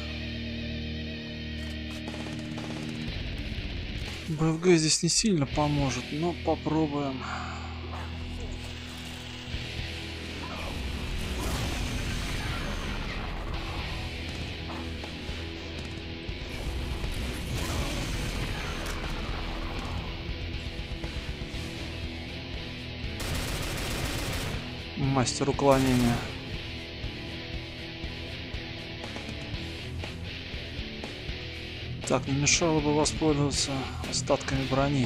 БФГ здесь не сильно поможет, но попробуем. Мастер уклонения. Так, не мешало бы воспользоваться остатками брони.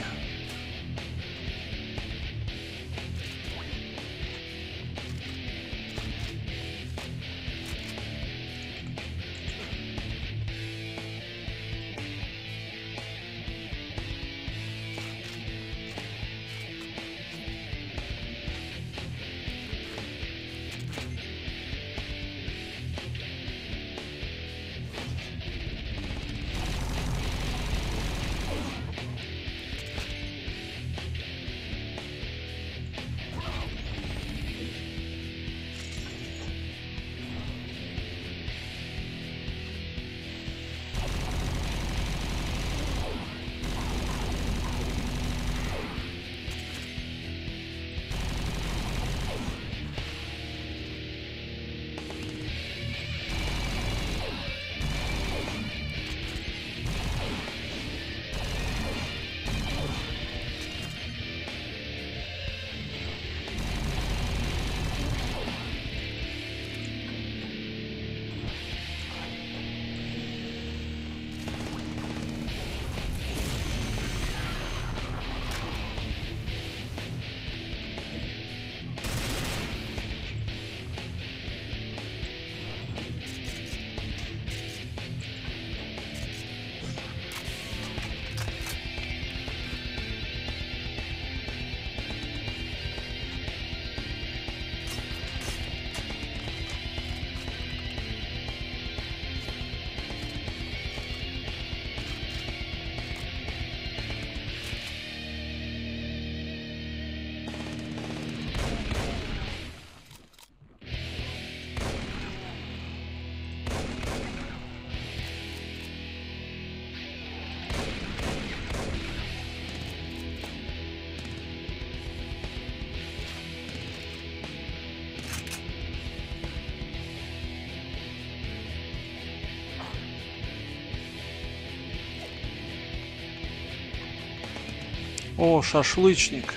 О, шашлычник.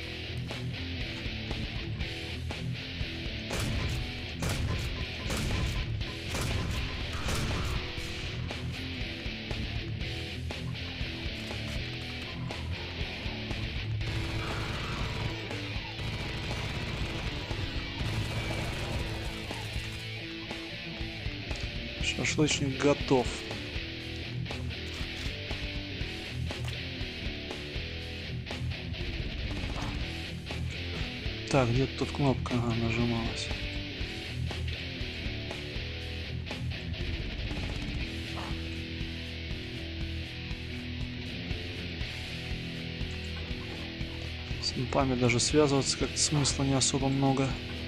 Шашлычник готов. Так, где-то тут кнопка нажималась. С снупами даже связываться как-то смысла не особо много.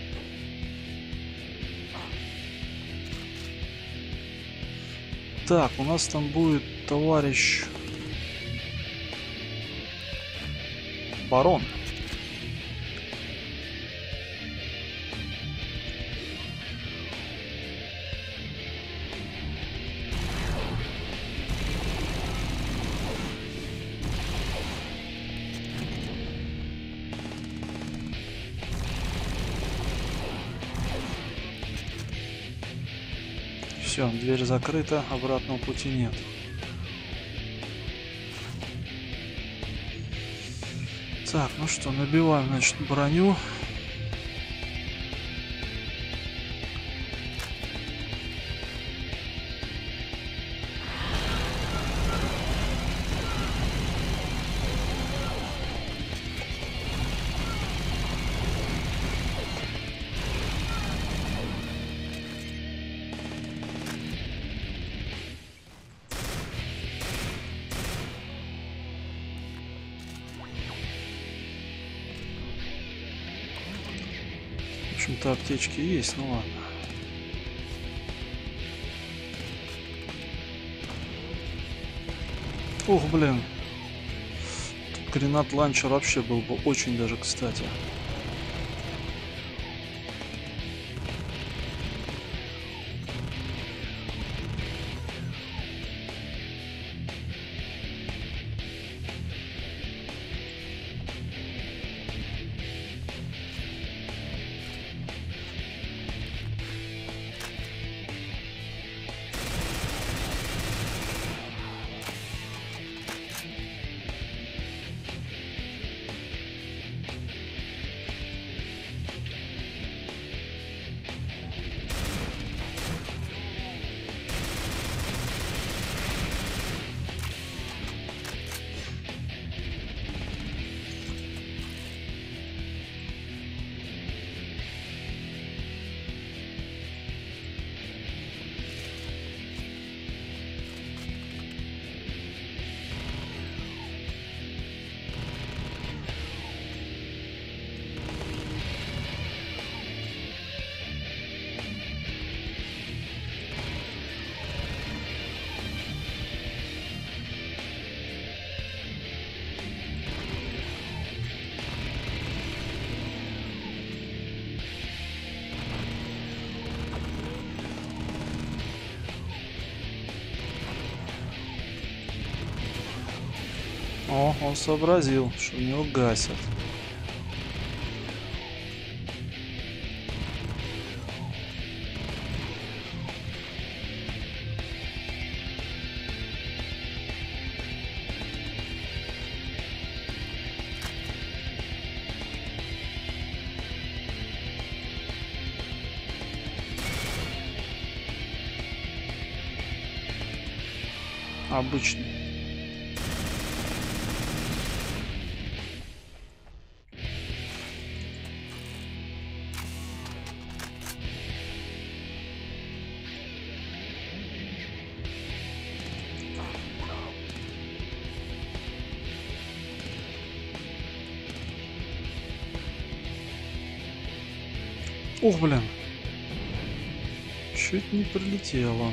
Так, у нас там будет товарищ барон. Все, дверь закрыта, обратного пути нет. Так, ну что, набиваем, значит, броню. В общем-то, аптечки есть, ну ладно. Ух, блин. Тут гранат-ланчер вообще был бы очень даже кстати. О, он сообразил, что у него гасят. Обычный. Ух, блин. Чуть не прилетело.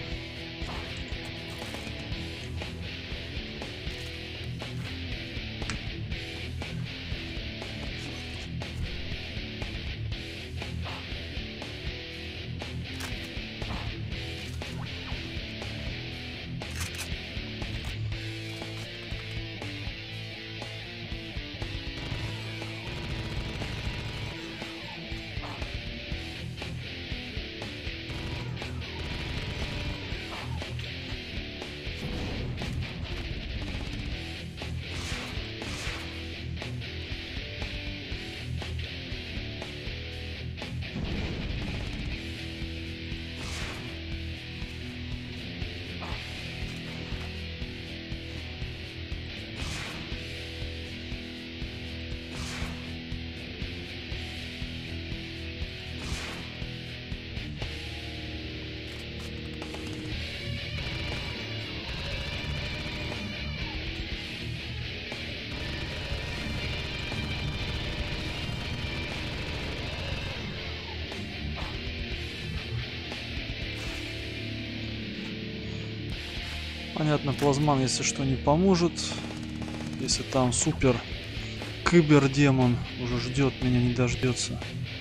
Понятно, плазман, если что, не поможет. Если там супер кибердемон уже ждет, меня не дождется.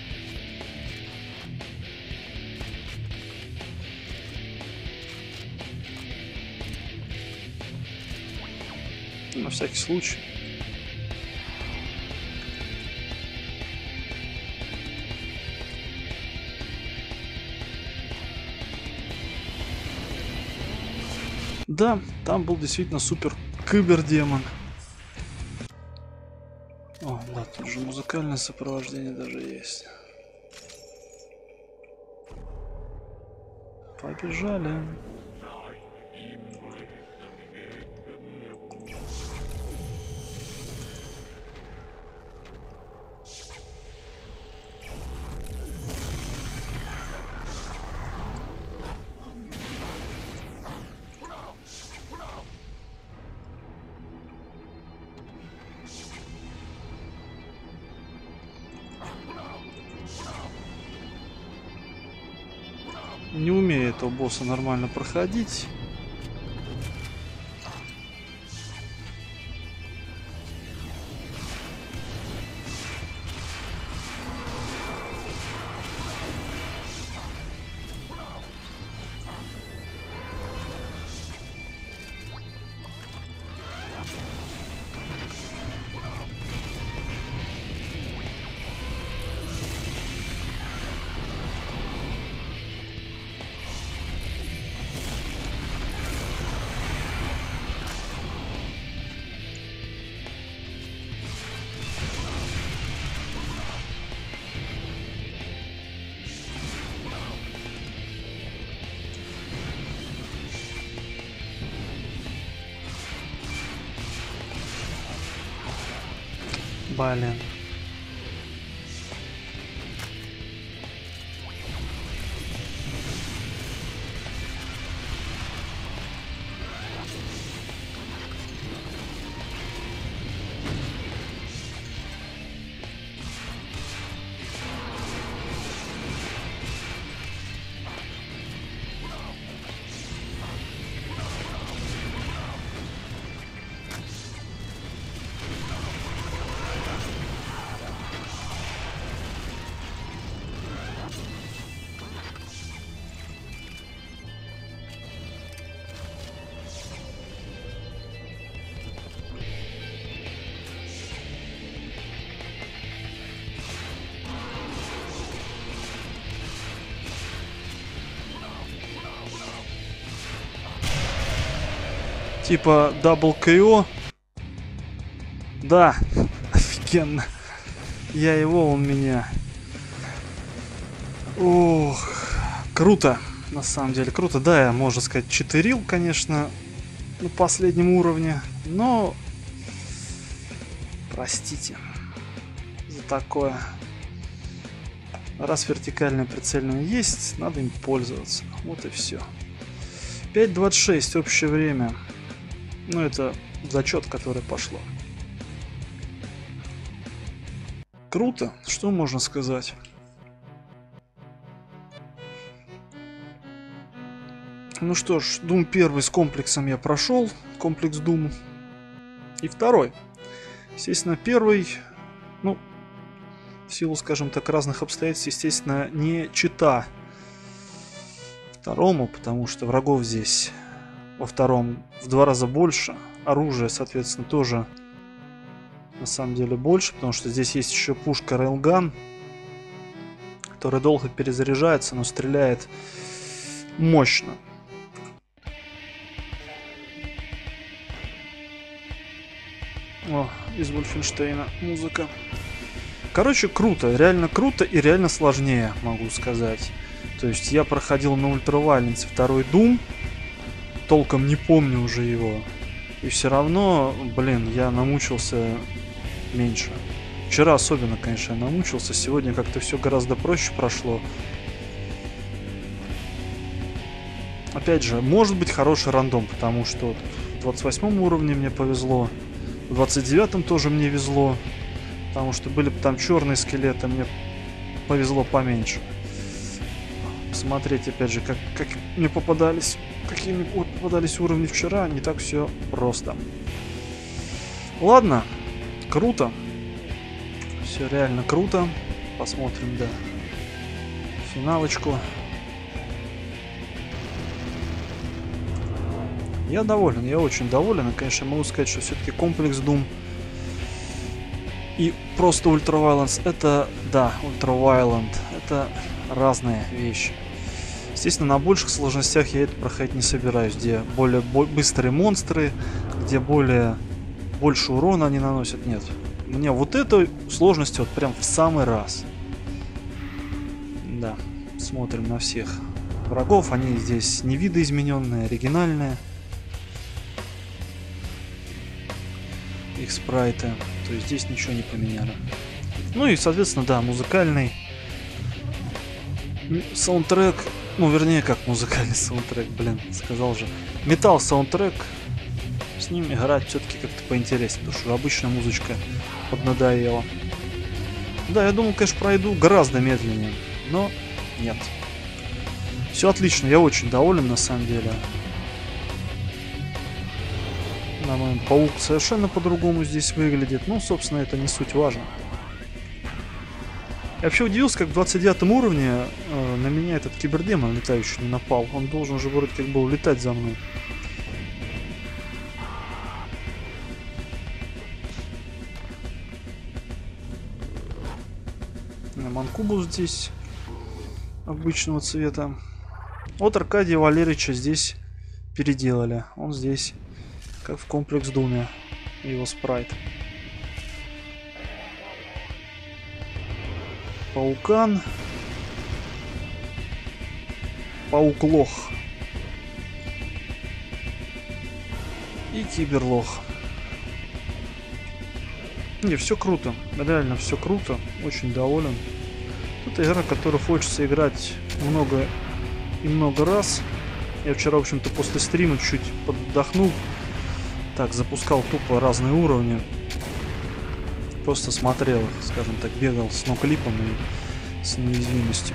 На всякий случай. Да, там был действительно супер кибердемон. О, да, тут же музыкальное сопровождение даже есть. Побежали. Не умею этого босса нормально проходить. Блин. Типа дабл КО. Да, офигенно. Я его, он меня. Ох, круто. На самом деле круто. Да, я, можно сказать, читерил, конечно, на последнем уровне. Но простите за такое. Раз вертикальное прицельное есть, надо им пользоваться. Вот и все. 5:26 общее время. Ну, это зачет, который пошло. Круто, что можно сказать. Ну что ж, Doom 1 с комплексом я прошел. Комплекс Doom. И второй. Естественно, первый, ну, в силу, скажем так, разных обстоятельств, естественно, не чита второму, потому что врагов здесь во втором в 2 раза больше. Оружие, соответственно, тоже на самом деле больше, потому что здесь есть еще пушка Railgun, которая долго перезаряжается, но стреляет мощно. О, из Вольфенштейна музыка. Короче, круто, реально круто и реально сложнее, могу сказать. То есть я проходил на Ультравайленсе второй Doom, толком не помню уже его. И все равно, блин, я намучился меньше. Вчера особенно, конечно, я намучился. Сегодня как-то все гораздо проще прошло. Опять же, может быть хороший рандом, потому что в 28 уровне мне повезло. В 29-м тоже мне везло. Потому что были бы там черные скелеты, мне повезло поменьше. смотреть, опять же, как мне попадались, какие мне попадались уровни вчера, не так все просто. Ладно, круто. Все реально круто. Посмотрим, да, финалочку. Я доволен, я очень доволен. И, конечно, могу сказать, что все-таки комплекс Doom и просто Ultra Violence, это, да, Ultra Violent, это разные вещи. Естественно, на больших сложностях я это проходить не собираюсь, где более быстрые монстры, где больше урона они наносят. Нет, мне вот этой сложности вот прям в самый раз. Да, смотрим на всех врагов, они здесь не видоизмененные, оригинальные. Их спрайты, то есть здесь ничего не поменяли. Ну и, соответственно, да, музыкальный саундтрек, ну, вернее, как музыкальный саундтрек, блин, сказал же. Металл саундтрек, с ним играть все-таки как-то поинтереснее, потому что обычная музычка поднадоела. Да, я думал, конечно, пройду гораздо медленнее, но нет. Все отлично, я очень доволен на самом деле. Паук совершенно по-другому здесь выглядит. Ну, собственно, это не суть важно. Я вообще удивился, как в 29 уровне на меня этот кибердемон летающий не напал. Он должен же вроде как был летать за мной. Манкубус здесь обычного цвета. Вот Аркадия Валерьевича здесь переделали. Он здесь как в комплекс Думе, его спрайт. Паукан. Паук-лох. И киберлох. Не, все круто. Реально все круто. Очень доволен. Это игра, которую хочется играть много и много раз. Я вчера, в общем-то, после стрима чуть поддохнул. Так, запускал тупо разные уровни. Просто смотрел их, скажем так, бегал с ноклипом и с неуязвимостью.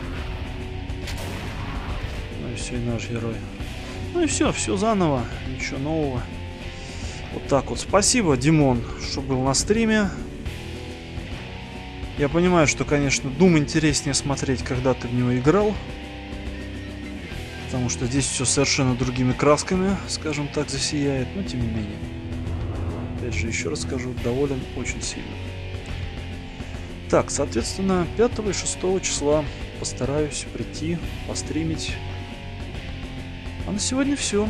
Ну и все, и наш герой. Ну и все заново, ничего нового. Вот так вот. Спасибо, Димон, что был на стриме. Я понимаю, что, конечно, Doom интереснее смотреть, когда ты в него играл. Потому что здесь все совершенно другими красками, скажем так, засияет, но тем не менее. Опять же, еще раз скажу, доволен очень сильно. Так, соответственно, 5 и 6 числа постараюсь прийти, постримить. А на сегодня все.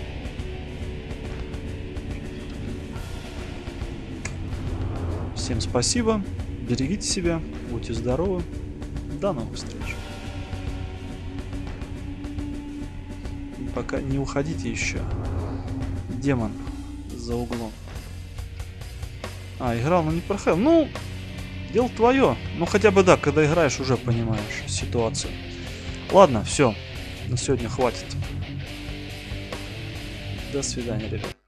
Всем спасибо, берегите себя, будьте здоровы, до новых встреч. И пока не уходите еще. Демон за углом. А, играл, но не проходил. Ну, дело твое. Ну, хотя бы да, когда играешь, уже понимаешь ситуацию. Ладно, все. На сегодня хватит. До свидания, ребят.